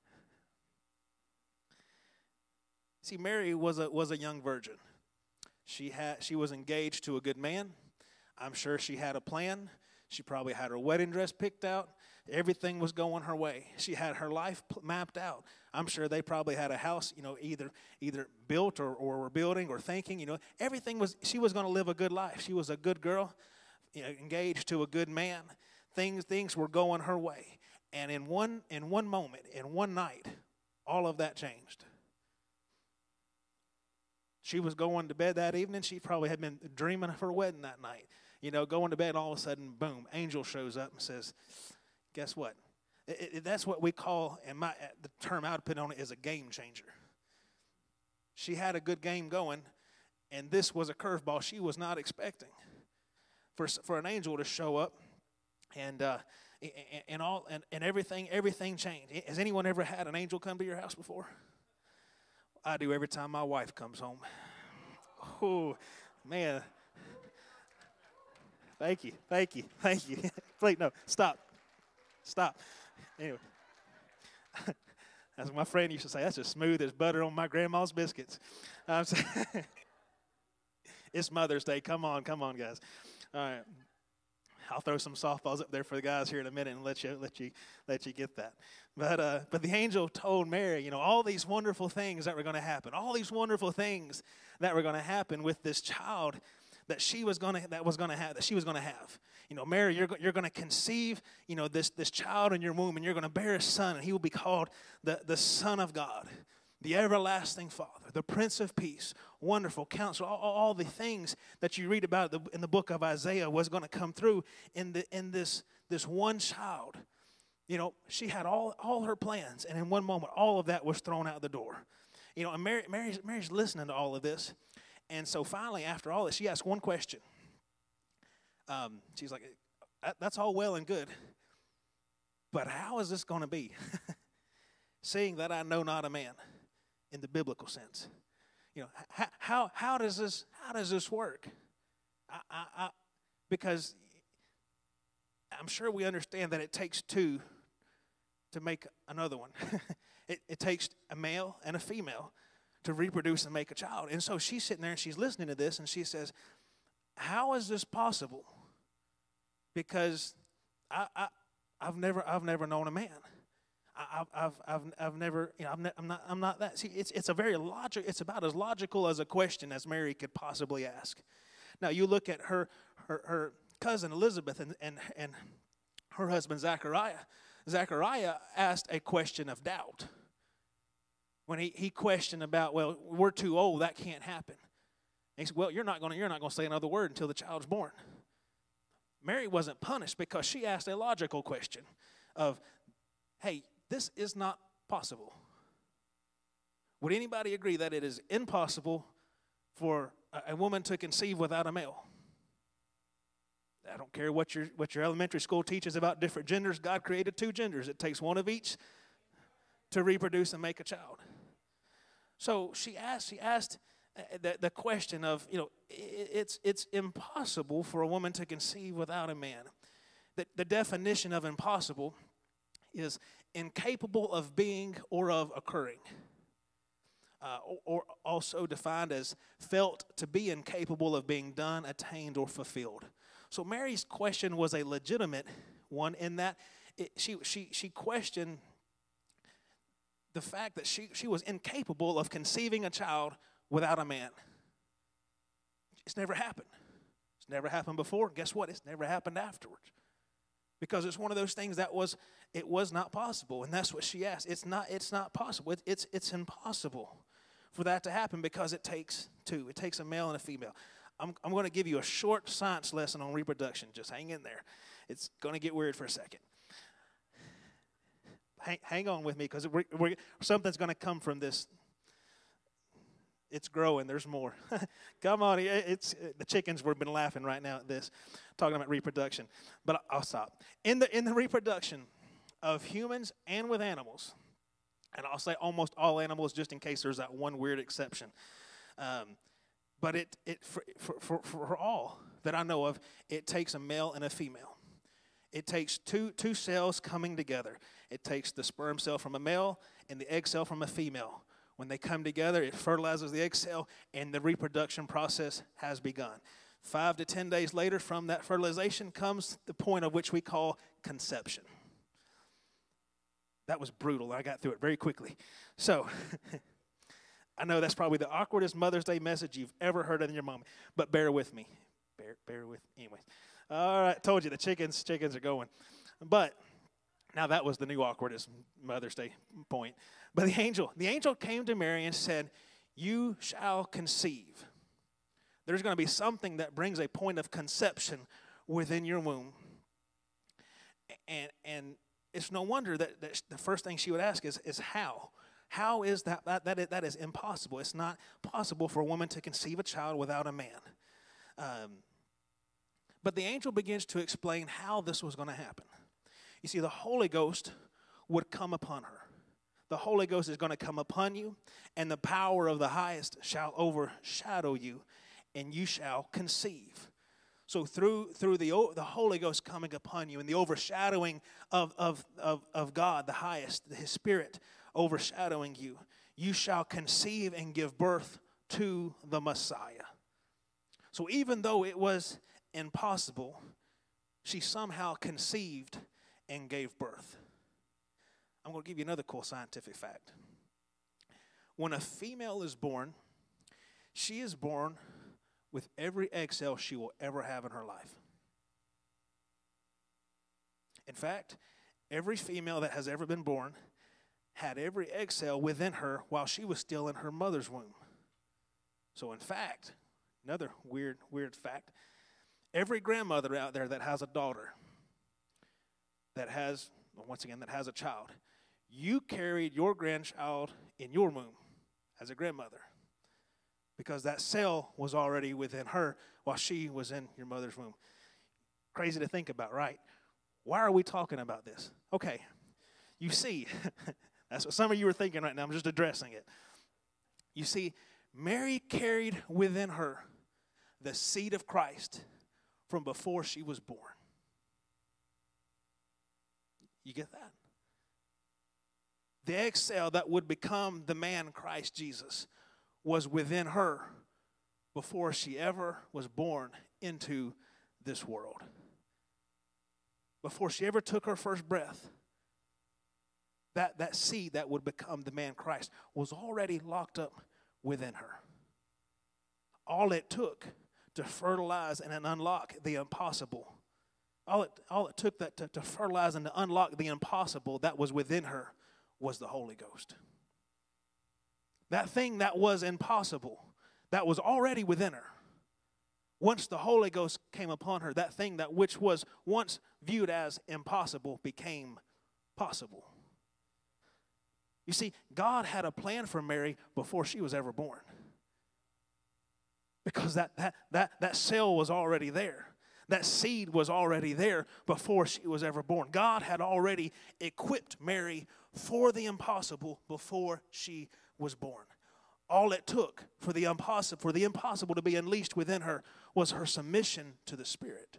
See, Mary was a was a young virgin. She had she was engaged to a good man. I'm sure she had a plan. She probably had her wedding dress picked out. Everything was going her way. She had her life mapped out. I'm sure they probably had a house, you know, either either built or, or were building or thinking, you know, everything was, she was going to live a good life. She was a good girl, you know, engaged to a good man. Things things were going her way. And in one in one moment, in one night, all of that changed. She was going to bed that evening. She probably had been dreaming of her wedding that night. You know, going to bed, and all of a sudden, boom, angel shows up and says, guess what? It, it, that's what we call, and my the term I would put on it is a game changer. She had a good game going, and this was a curveball she was not expecting. For, for an angel to show up And uh, and, and all and, and everything everything changed. Has anyone ever had an angel come to your house before? I do every time my wife comes home. Oh, man. Thank you, thank you, thank you. Wait, no, stop, stop. Anyway, as my friend used to say, that's as smooth as butter on my grandma's biscuits. I'm saying, it's Mother's Day. Come on, come on, guys. All right. I'll throw some softballs up there for the guys here in a minute and let you let you let you get that. But uh, but the angel told Mary, you know, all these wonderful things that were going to happen, all these wonderful things that were going to happen with this child that she was going to that was going to have that she was going to have. You know, Mary, you're you're going to conceive, you know, this this child in your womb, and you're going to bear a son, and he will be called the the Son of God, the everlasting Father, the Prince of Peace, Wonderful Counselor. All, all the things that you read about in the book of Isaiah was going to come through in the in this this one child. You know, she had all all her plans, and in one moment, all of that was thrown out the door. You know, and Mary, Mary's, Mary's listening to all of this, and so finally, after all this, she asked one question. Um, she's like, that, "That's all well and good, but how is this going to be, seeing that I know not a man?" In the biblical sense, you know, how how, how does this how does this work? I, I, I, because I'm sure we understand that it takes two to make another one. it, it takes a male and a female to reproduce and make a child. And so she's sitting there and she's listening to this and she says, "How is this possible? Because I, I I've never I've never known a man." I've, I've, I've, I've never, you know, I'm, ne- I'm not, I'm not that. See, it's, it's a very logic. It's about as logical as a question as Mary could possibly ask. Now, you look at her, her, her cousin Elizabeth and, and, and her husband Zachariah. Zachariah asked a question of doubt. When he, he questioned about, well, we're too old, that can't happen. And he said, well, you're not going to, you're not going to say another word until the child's born. Mary wasn't punished because she asked a logical question of, hey, this is not possible. Would anybody agree that it is impossible for a, a woman to conceive without a male? I don't care what your what your elementary school teaches about different genders. God created two genders. It takes one of each to reproduce and make a child. So she asked. She asked the, the question of, you know, it, it's it's impossible for a woman to conceive without a man. The, the definition of impossible is incapable of being or of occurring, uh, or, or also defined as felt to be incapable of being done, attained, or fulfilled. So Mary's question was a legitimate one in that it, she she she questioned the fact that she, she was incapable of conceiving a child without a man. It's never happened. It's never happened before. Guess what? It's never happened afterwards. Because it's one of those things that was, it was not possible. And that's what she asked. It's not, it's not possible. It, it's, it's impossible for that to happen because it takes two. It takes a male and a female. I'm, I'm going to give you a short science lesson on reproduction. Just hang in there. It's going to get weird for a second. Hang, hang on with me because we're, we're, something's going to come from this. It's growing. There's more. Come on. It's the chickens we've been laughing right now at this, talking about reproduction. But I'll stop. In the in the reproduction of humans and with animals, and I'll say almost all animals just in case there's that one weird exception. Um, but it it for, for, for, for all that I know of, it takes a male and a female. It takes two two cells coming together. It takes the sperm cell from a male and the egg cell from a female. When they come together, it fertilizes the egg cell, and the reproduction process has begun. Five to ten days later from that fertilization comes the point of which we call conception. That was brutal. I got through it very quickly. So, I know that's probably the awkwardest Mother's Day message you've ever heard in your mom, but bear with me. Bear, bear with me. Anyways. All right, told you the chickens, chickens are going. But now that was the new awkwardest Mother's Day point. But the angel, the angel came to Mary and said, "You shall conceive." There's going to be something that brings a point of conception within your womb. And and it's no wonder that, that the first thing she would ask is, is how? How is that? That, that, is, that is impossible. It's not possible for a woman to conceive a child without a man. Um, But the angel begins to explain how this was going to happen. You see, the Holy Ghost would come upon her. The Holy Ghost is going to come upon you, and the power of the highest shall overshadow you, and you shall conceive. So through through the, the Holy Ghost coming upon you and the overshadowing of, of, of, of God, the highest, His Spirit overshadowing you, you shall conceive and give birth to the Messiah. So even though it was impossible, she somehow conceived and gave birth. I'm going to give you another cool scientific fact. When a female is born, she is born with every egg cell she will ever have in her life. In fact, every female that has ever been born had every egg cell within her while she was still in her mother's womb. So in fact, another weird, weird fact, every grandmother out there that has a daughter, that has, once again, that has a child, you carried your grandchild in your womb as a grandmother because that cell was already within her while she was in your mother's womb. Crazy to think about, right? Why are we talking about this? Okay, you see, that's what some of you are thinking right now. I'm just addressing it. You see, Mary carried within her the seed of Christ from before she was born. You get that? The egg cell that would become the man Christ Jesus was within her before she ever was born into this world. Before she ever took her first breath, that, that seed that would become the man Christ was already locked up within her. All it took to fertilize and unlock the impossible, all it, all it took that to, to fertilize and to unlock the impossible that was within her was the Holy Ghost. That thing that was impossible, that was already within her. Once the Holy Ghost came upon her, that thing that which was once viewed as impossible became possible. You see, God had a plan for Mary before she was ever born. Because that, that, that, that cell was already there. That seed was already there before she was ever born. God had already equipped Mary for the impossible before she was born. All it took for the impossible, for the impossible to be unleashed within her was her submission to the Spirit.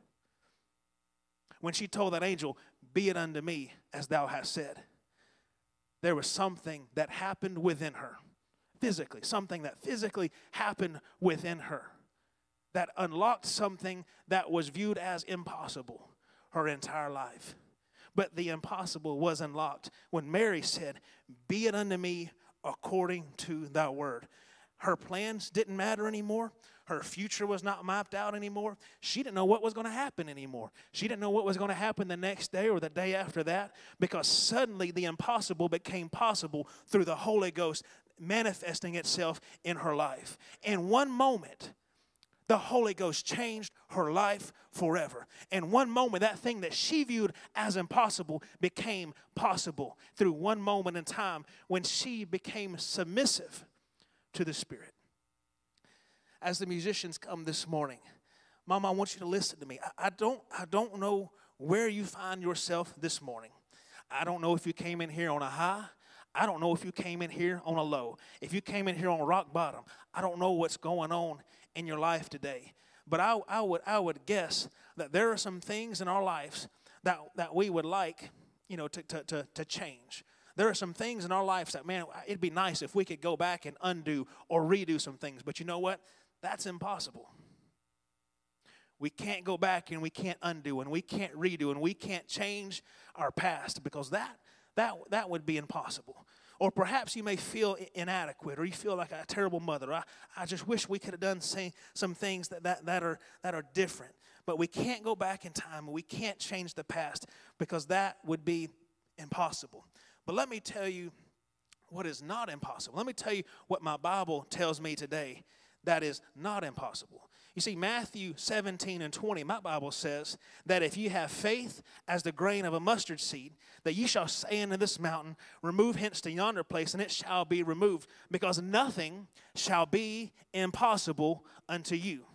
When she told that angel, "Be it unto me as thou hast said," there was something that happened within her, physically, something that physically happened within her that unlocked something that was viewed as impossible her entire life. But the impossible was unlocked when Mary said, "Be it unto me according to thy word." Her plans didn't matter anymore. Her future was not mapped out anymore. She didn't know what was going to happen anymore. She didn't know what was going to happen the next day or the day after that, because suddenly the impossible became possible through the Holy Ghost manifesting itself in her life. In one moment, the Holy Ghost changed her life forever. In one moment, that thing that she viewed as impossible became possible through one moment in time when she became submissive to the Spirit. As the musicians come this morning, Mama, I want you to listen to me. I, I don't, I don't know where you find yourself this morning. I don't know if you came in here on a high. I don't know if you came in here on a low. If you came in here on rock bottom, I don't know what's going on in your life today. But I, I would I would guess that there are some things in our lives that, that we would like, you know, to, to, to, to change. There are some things in our lives that, man, it'd be nice if we could go back and undo or redo some things. But you know what? That's impossible. We can't go back and we can't undo and we can't redo and we can't change our past, because that that that would be impossible. Or perhaps you may feel inadequate, or you feel like a terrible mother. I, I just wish we could have done say, some things that, that, that, are, that are different. But we can't go back in time. We can't change the past, because that would be impossible. But let me tell you what is not impossible. Let me tell you what my Bible tells me today that is not impossible. You see, Matthew seventeen and twenty, my Bible says that if you have faith as the grain of a mustard seed, that ye shall say unto this mountain, remove hence to yonder place, and it shall be removed, because nothing shall be impossible unto you.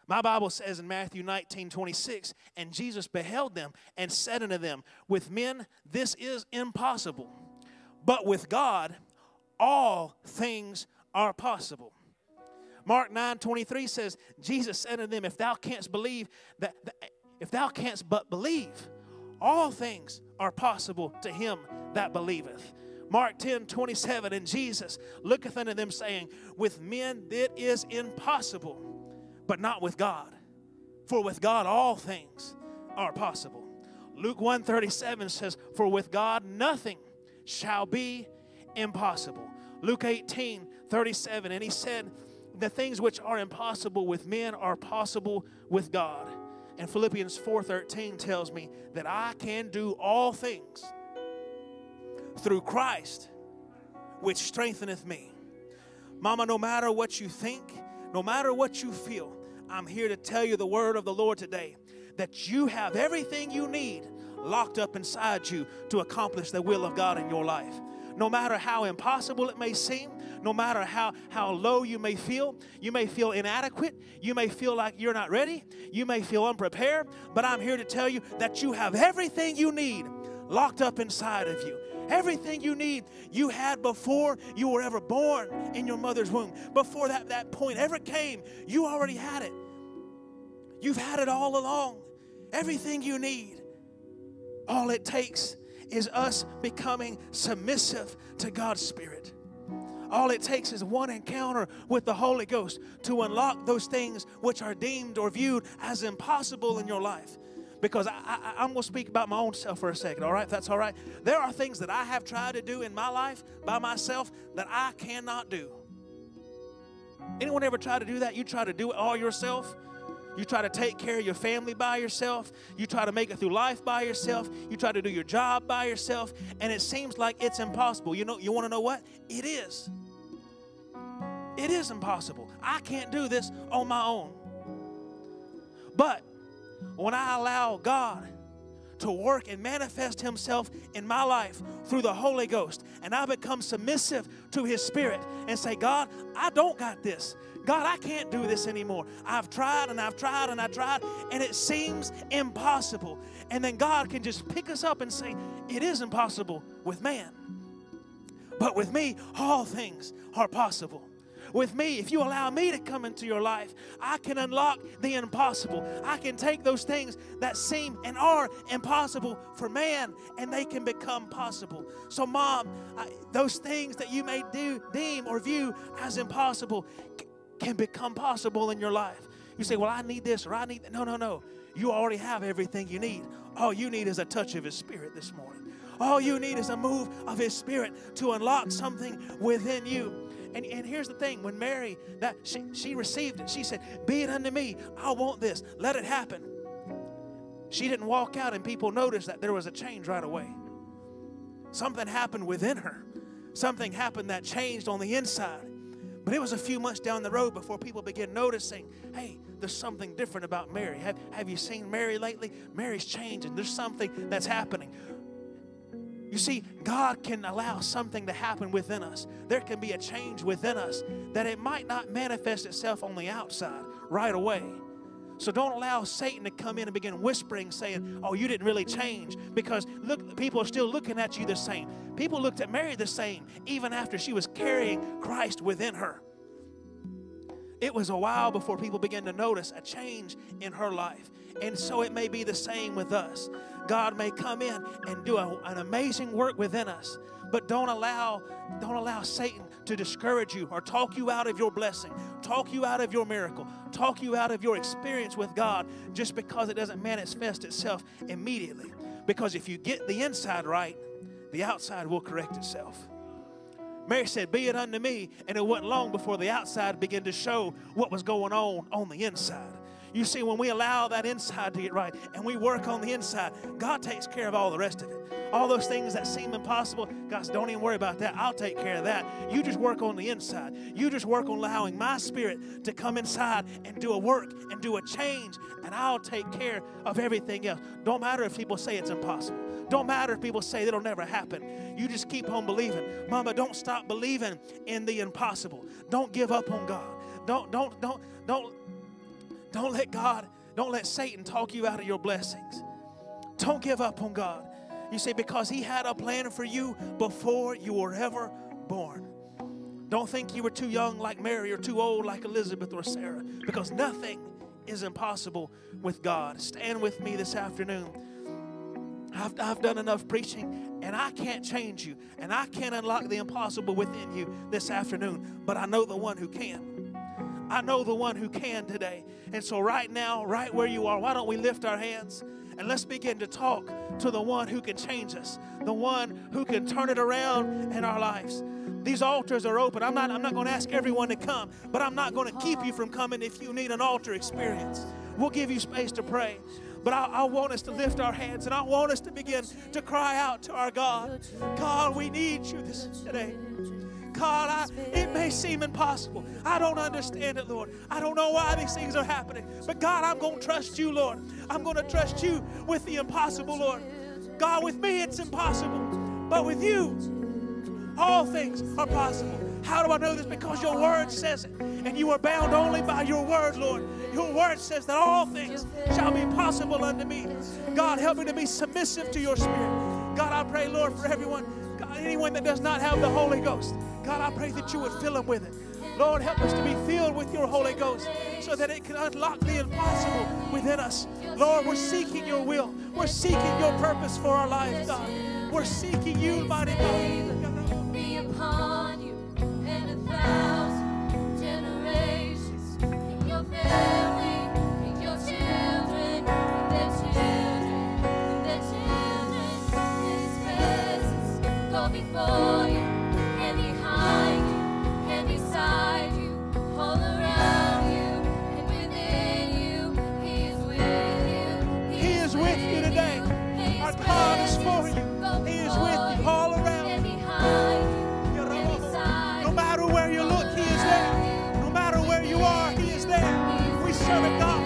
My Bible says in Matthew nineteen twenty-six, and Jesus beheld them and said unto them, with men this is impossible, but with God all things are possible. Mark nine twenty-three says, Jesus said unto them, if thou canst believe, that, that if thou canst but believe, all things are possible to him that believeth. Mark ten twenty-seven, and Jesus looketh unto them, saying, with men it is impossible, but not with God. For with God all things are possible. Luke one thirty-seven says, for with God nothing shall be impossible. Luke eighteen thirty-seven, and he said, the things which are impossible with men are possible with God. And Philippians four thirteen tells me that I can do all things through Christ, which strengtheneth me. Mama, no matter what you think, no matter what you feel, I'm here to tell you the word of the Lord today, that you have everything you need locked up inside you to accomplish the will of God in your life. No matter how impossible it may seem, no matter how, how low you may feel, you may feel inadequate, you may feel like you're not ready, you may feel unprepared, but I'm here to tell you that you have everything you need locked up inside of you. Everything you need you had before you were ever born in your mother's womb. Before that, that point ever came, you already had it. You've had it all along. Everything you need. All it takes is us becoming submissive to God's Spirit. All it takes is one encounter with the Holy Ghost to unlock those things which are deemed or viewed as impossible in your life. Because I, I, I'm going to speak about my own self for a second, all right? If that's all right. There are things that I have tried to do in my life by myself that I cannot do. Anyone ever try to do that? You try to do it all yourself? You try to take care of your family by yourself. You try to make it through life by yourself. You try to do your job by yourself. And it seems like it's impossible. You know, you want to know what? It is. It is impossible. I can't do this on my own. But when I allow God to work and manifest himself in my life through the Holy Ghost, and I become submissive to his Spirit and say, God, I don't got this. God, I can't do this anymore. I've tried and I've tried and I've tried, and it seems impossible. And then God can just pick us up and say, it is impossible with man. But with me, all things are possible. With me, if you allow me to come into your life, I can unlock the impossible. I can take those things that seem and are impossible for man, and they can become possible. So, Mom, I, those things that you may do, deem or view as impossible c- can become possible in your life. You say, well, I need this or I need that. No, no, no. You already have everything you need. All you need is a touch of his Spirit this morning. All you need is a move of his Spirit to unlock something within you. And, and here's the thing, when Mary, that she, she received it, she said, be it unto me, I want this, let it happen. She didn't walk out and people noticed that there was a change right away. Something happened within her. Something happened that changed on the inside. But it was a few months down the road before people began noticing, hey, there's something different about Mary. Have, have you seen Mary lately? Mary's changing. There's something that's happening. You see, God can allow something to happen within us. There can be a change within us that it might not manifest itself on the outside right away. So don't allow Satan to come in and begin whispering, saying, oh, you didn't really change. Because look, people are still looking at you the same. People looked at Mary the same, even after she was carrying Christ within her. It was a while before people began to notice a change in her life. And so it may be the same with us. God may come in and do a, an amazing work within us. But don't allow, don't allow Satan to discourage you or talk you out of your blessing, talk you out of your miracle, talk you out of your experience with God just because it doesn't manifest itself immediately. Because if you get the inside right, the outside will correct itself. Mary said, be it unto me, and it wasn't long before the outside began to show what was going on on the inside. You see, when we allow that inside to get right and we work on the inside, God takes care of all the rest of it. All those things that seem impossible, God said, don't even worry about that. I'll take care of that. You just work on the inside. You just work on allowing my Spirit to come inside and do a work and do a change, and I'll take care of everything else. Don't matter if people say it's impossible. Don't matter if people say it'll never happen. You just keep on believing. Mama, don't stop believing in the impossible. Don't give up on God. Don't, don't, don't, don't. Don't let God, don't let Satan talk you out of your blessings. Don't give up on God. You say, because He had a plan for you before you were ever born. Don't think you were too young like Mary or too old like Elizabeth or Sarah, because nothing is impossible with God. Stand with me this afternoon. I've, I've done enough preaching, and I can't change you, and I can't unlock the impossible within you this afternoon, but I know the one who can. I know the one who can today. And so right now, right where you are, why don't we lift our hands and let's begin to talk to the one who can change us, the one who can turn it around in our lives. These altars are open. I'm not, I'm not going to ask everyone to come, but I'm not going to keep you from coming if you need an altar experience. We'll give you space to pray. But I, I want us to lift our hands, and I want us to begin to cry out to our God. God, we need you this today. God, I, it may seem impossible. I don't understand it, Lord. I don't know why these things are happening. But God, I'm going to trust you, Lord. I'm going to trust you with the impossible, Lord. God, with me it's impossible. But with you, all things are possible. How do I know this? Because your word says it. And you are bound only by your word, Lord. Your word says that all things shall be possible unto me. God, help me to be submissive to your spirit. God, I pray, Lord, for everyone, God, anyone that does not have the Holy Ghost, God, I pray that you would fill them with it. Lord, help us to be filled with your Holy Ghost so that it can unlock the impossible within us. Lord, we're seeking your will. We're seeking your purpose for our life, God. We're seeking you, mighty God. Be upon you and a thousand generations, in your family, in your children, in their children, in their children, in His presence. Go before you and behind you and beside you, all around you and within you. He is with you. He is with you today. Our God is for you. He is with you all around. No matter where you look, He is there. No matter where you are, He is there. We serve a God.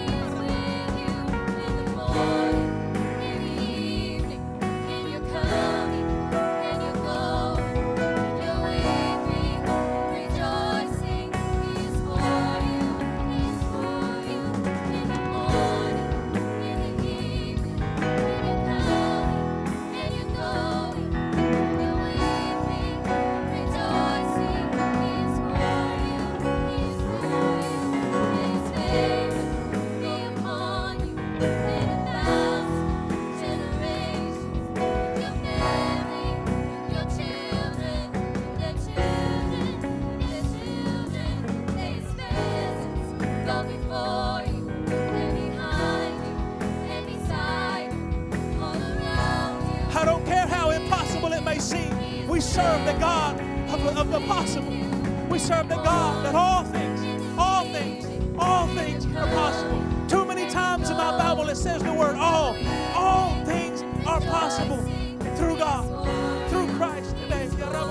We serve the God of the, of the possible. We serve the God that all things, all things, all things are possible. Too many times in my Bible it says the word all. All things are possible through God, through Christ today.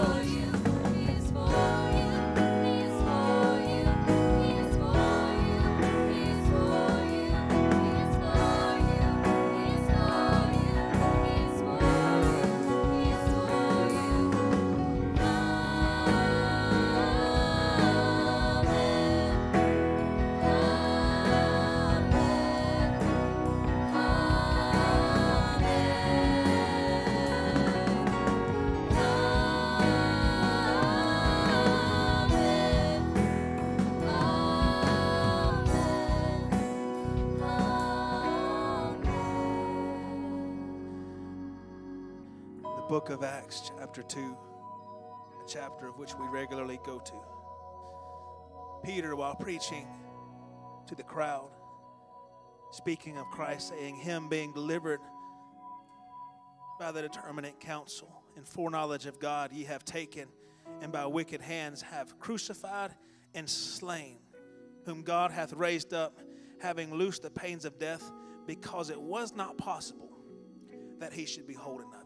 Book of Acts, chapter two, a chapter of which we regularly go to. Peter, while preaching to the crowd, speaking of Christ, saying, Him being delivered by the determinate counsel and foreknowledge of God, ye have taken, and by wicked hands have crucified and slain, whom God hath raised up, having loosed the pains of death, because it was not possible that He should be holden of it.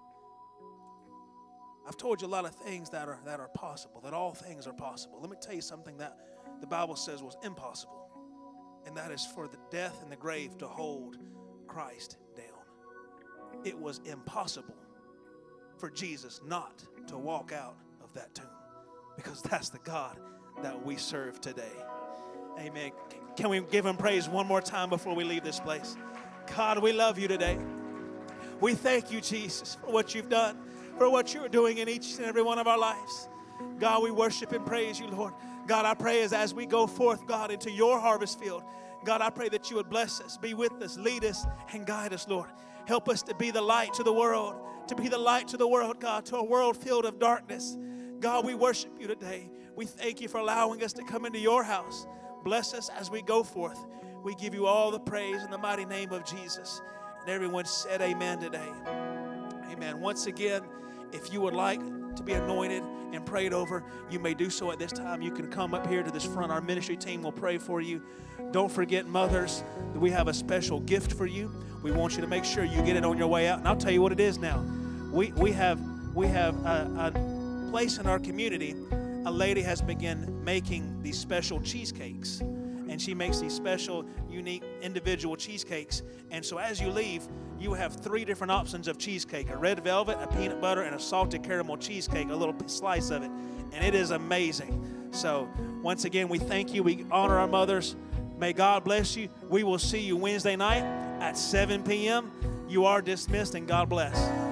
I've told you a lot of things that are that are possible, that all things are possible. Let me tell you something that the Bible says was impossible, and that is for the death and the grave to hold Christ down. It was impossible for Jesus not to walk out of that tomb, because that's the God that we serve today. Amen. Can we give him praise one more time before we leave this place? God, we love you today. We thank you, Jesus, for what you've done, for what you're doing in each and every one of our lives. God, we worship and praise you, Lord. God, I pray as, as we go forth, God, into your harvest field, God, I pray that you would bless us, be with us, lead us, and guide us, Lord. Help us to be the light to the world, to be the light to the world, God, to a world filled of darkness. God, we worship you today. We thank you for allowing us to come into your house. Bless us as we go forth. We give you all the praise in the mighty name of Jesus. And everyone said amen today. Amen. Once again, if you would like to be anointed and prayed over, you may do so at this time. You can come up here to this front. Our ministry team will pray for you. Don't forget, mothers, that we have a special gift for you. We want you to make sure you get it on your way out. And I'll tell you what it is now. We, we have, we have a, a place in our community. A lady has begun making these special cheesecakes. And she makes these special, unique, individual cheesecakes. And so as you leave, you have three different options of cheesecake: a red velvet, a peanut butter, and a salted caramel cheesecake, a little slice of it. And it is amazing. So once again, we thank you. We honor our mothers. May God bless you. We will see you Wednesday night at seven p.m. You are dismissed, and God bless.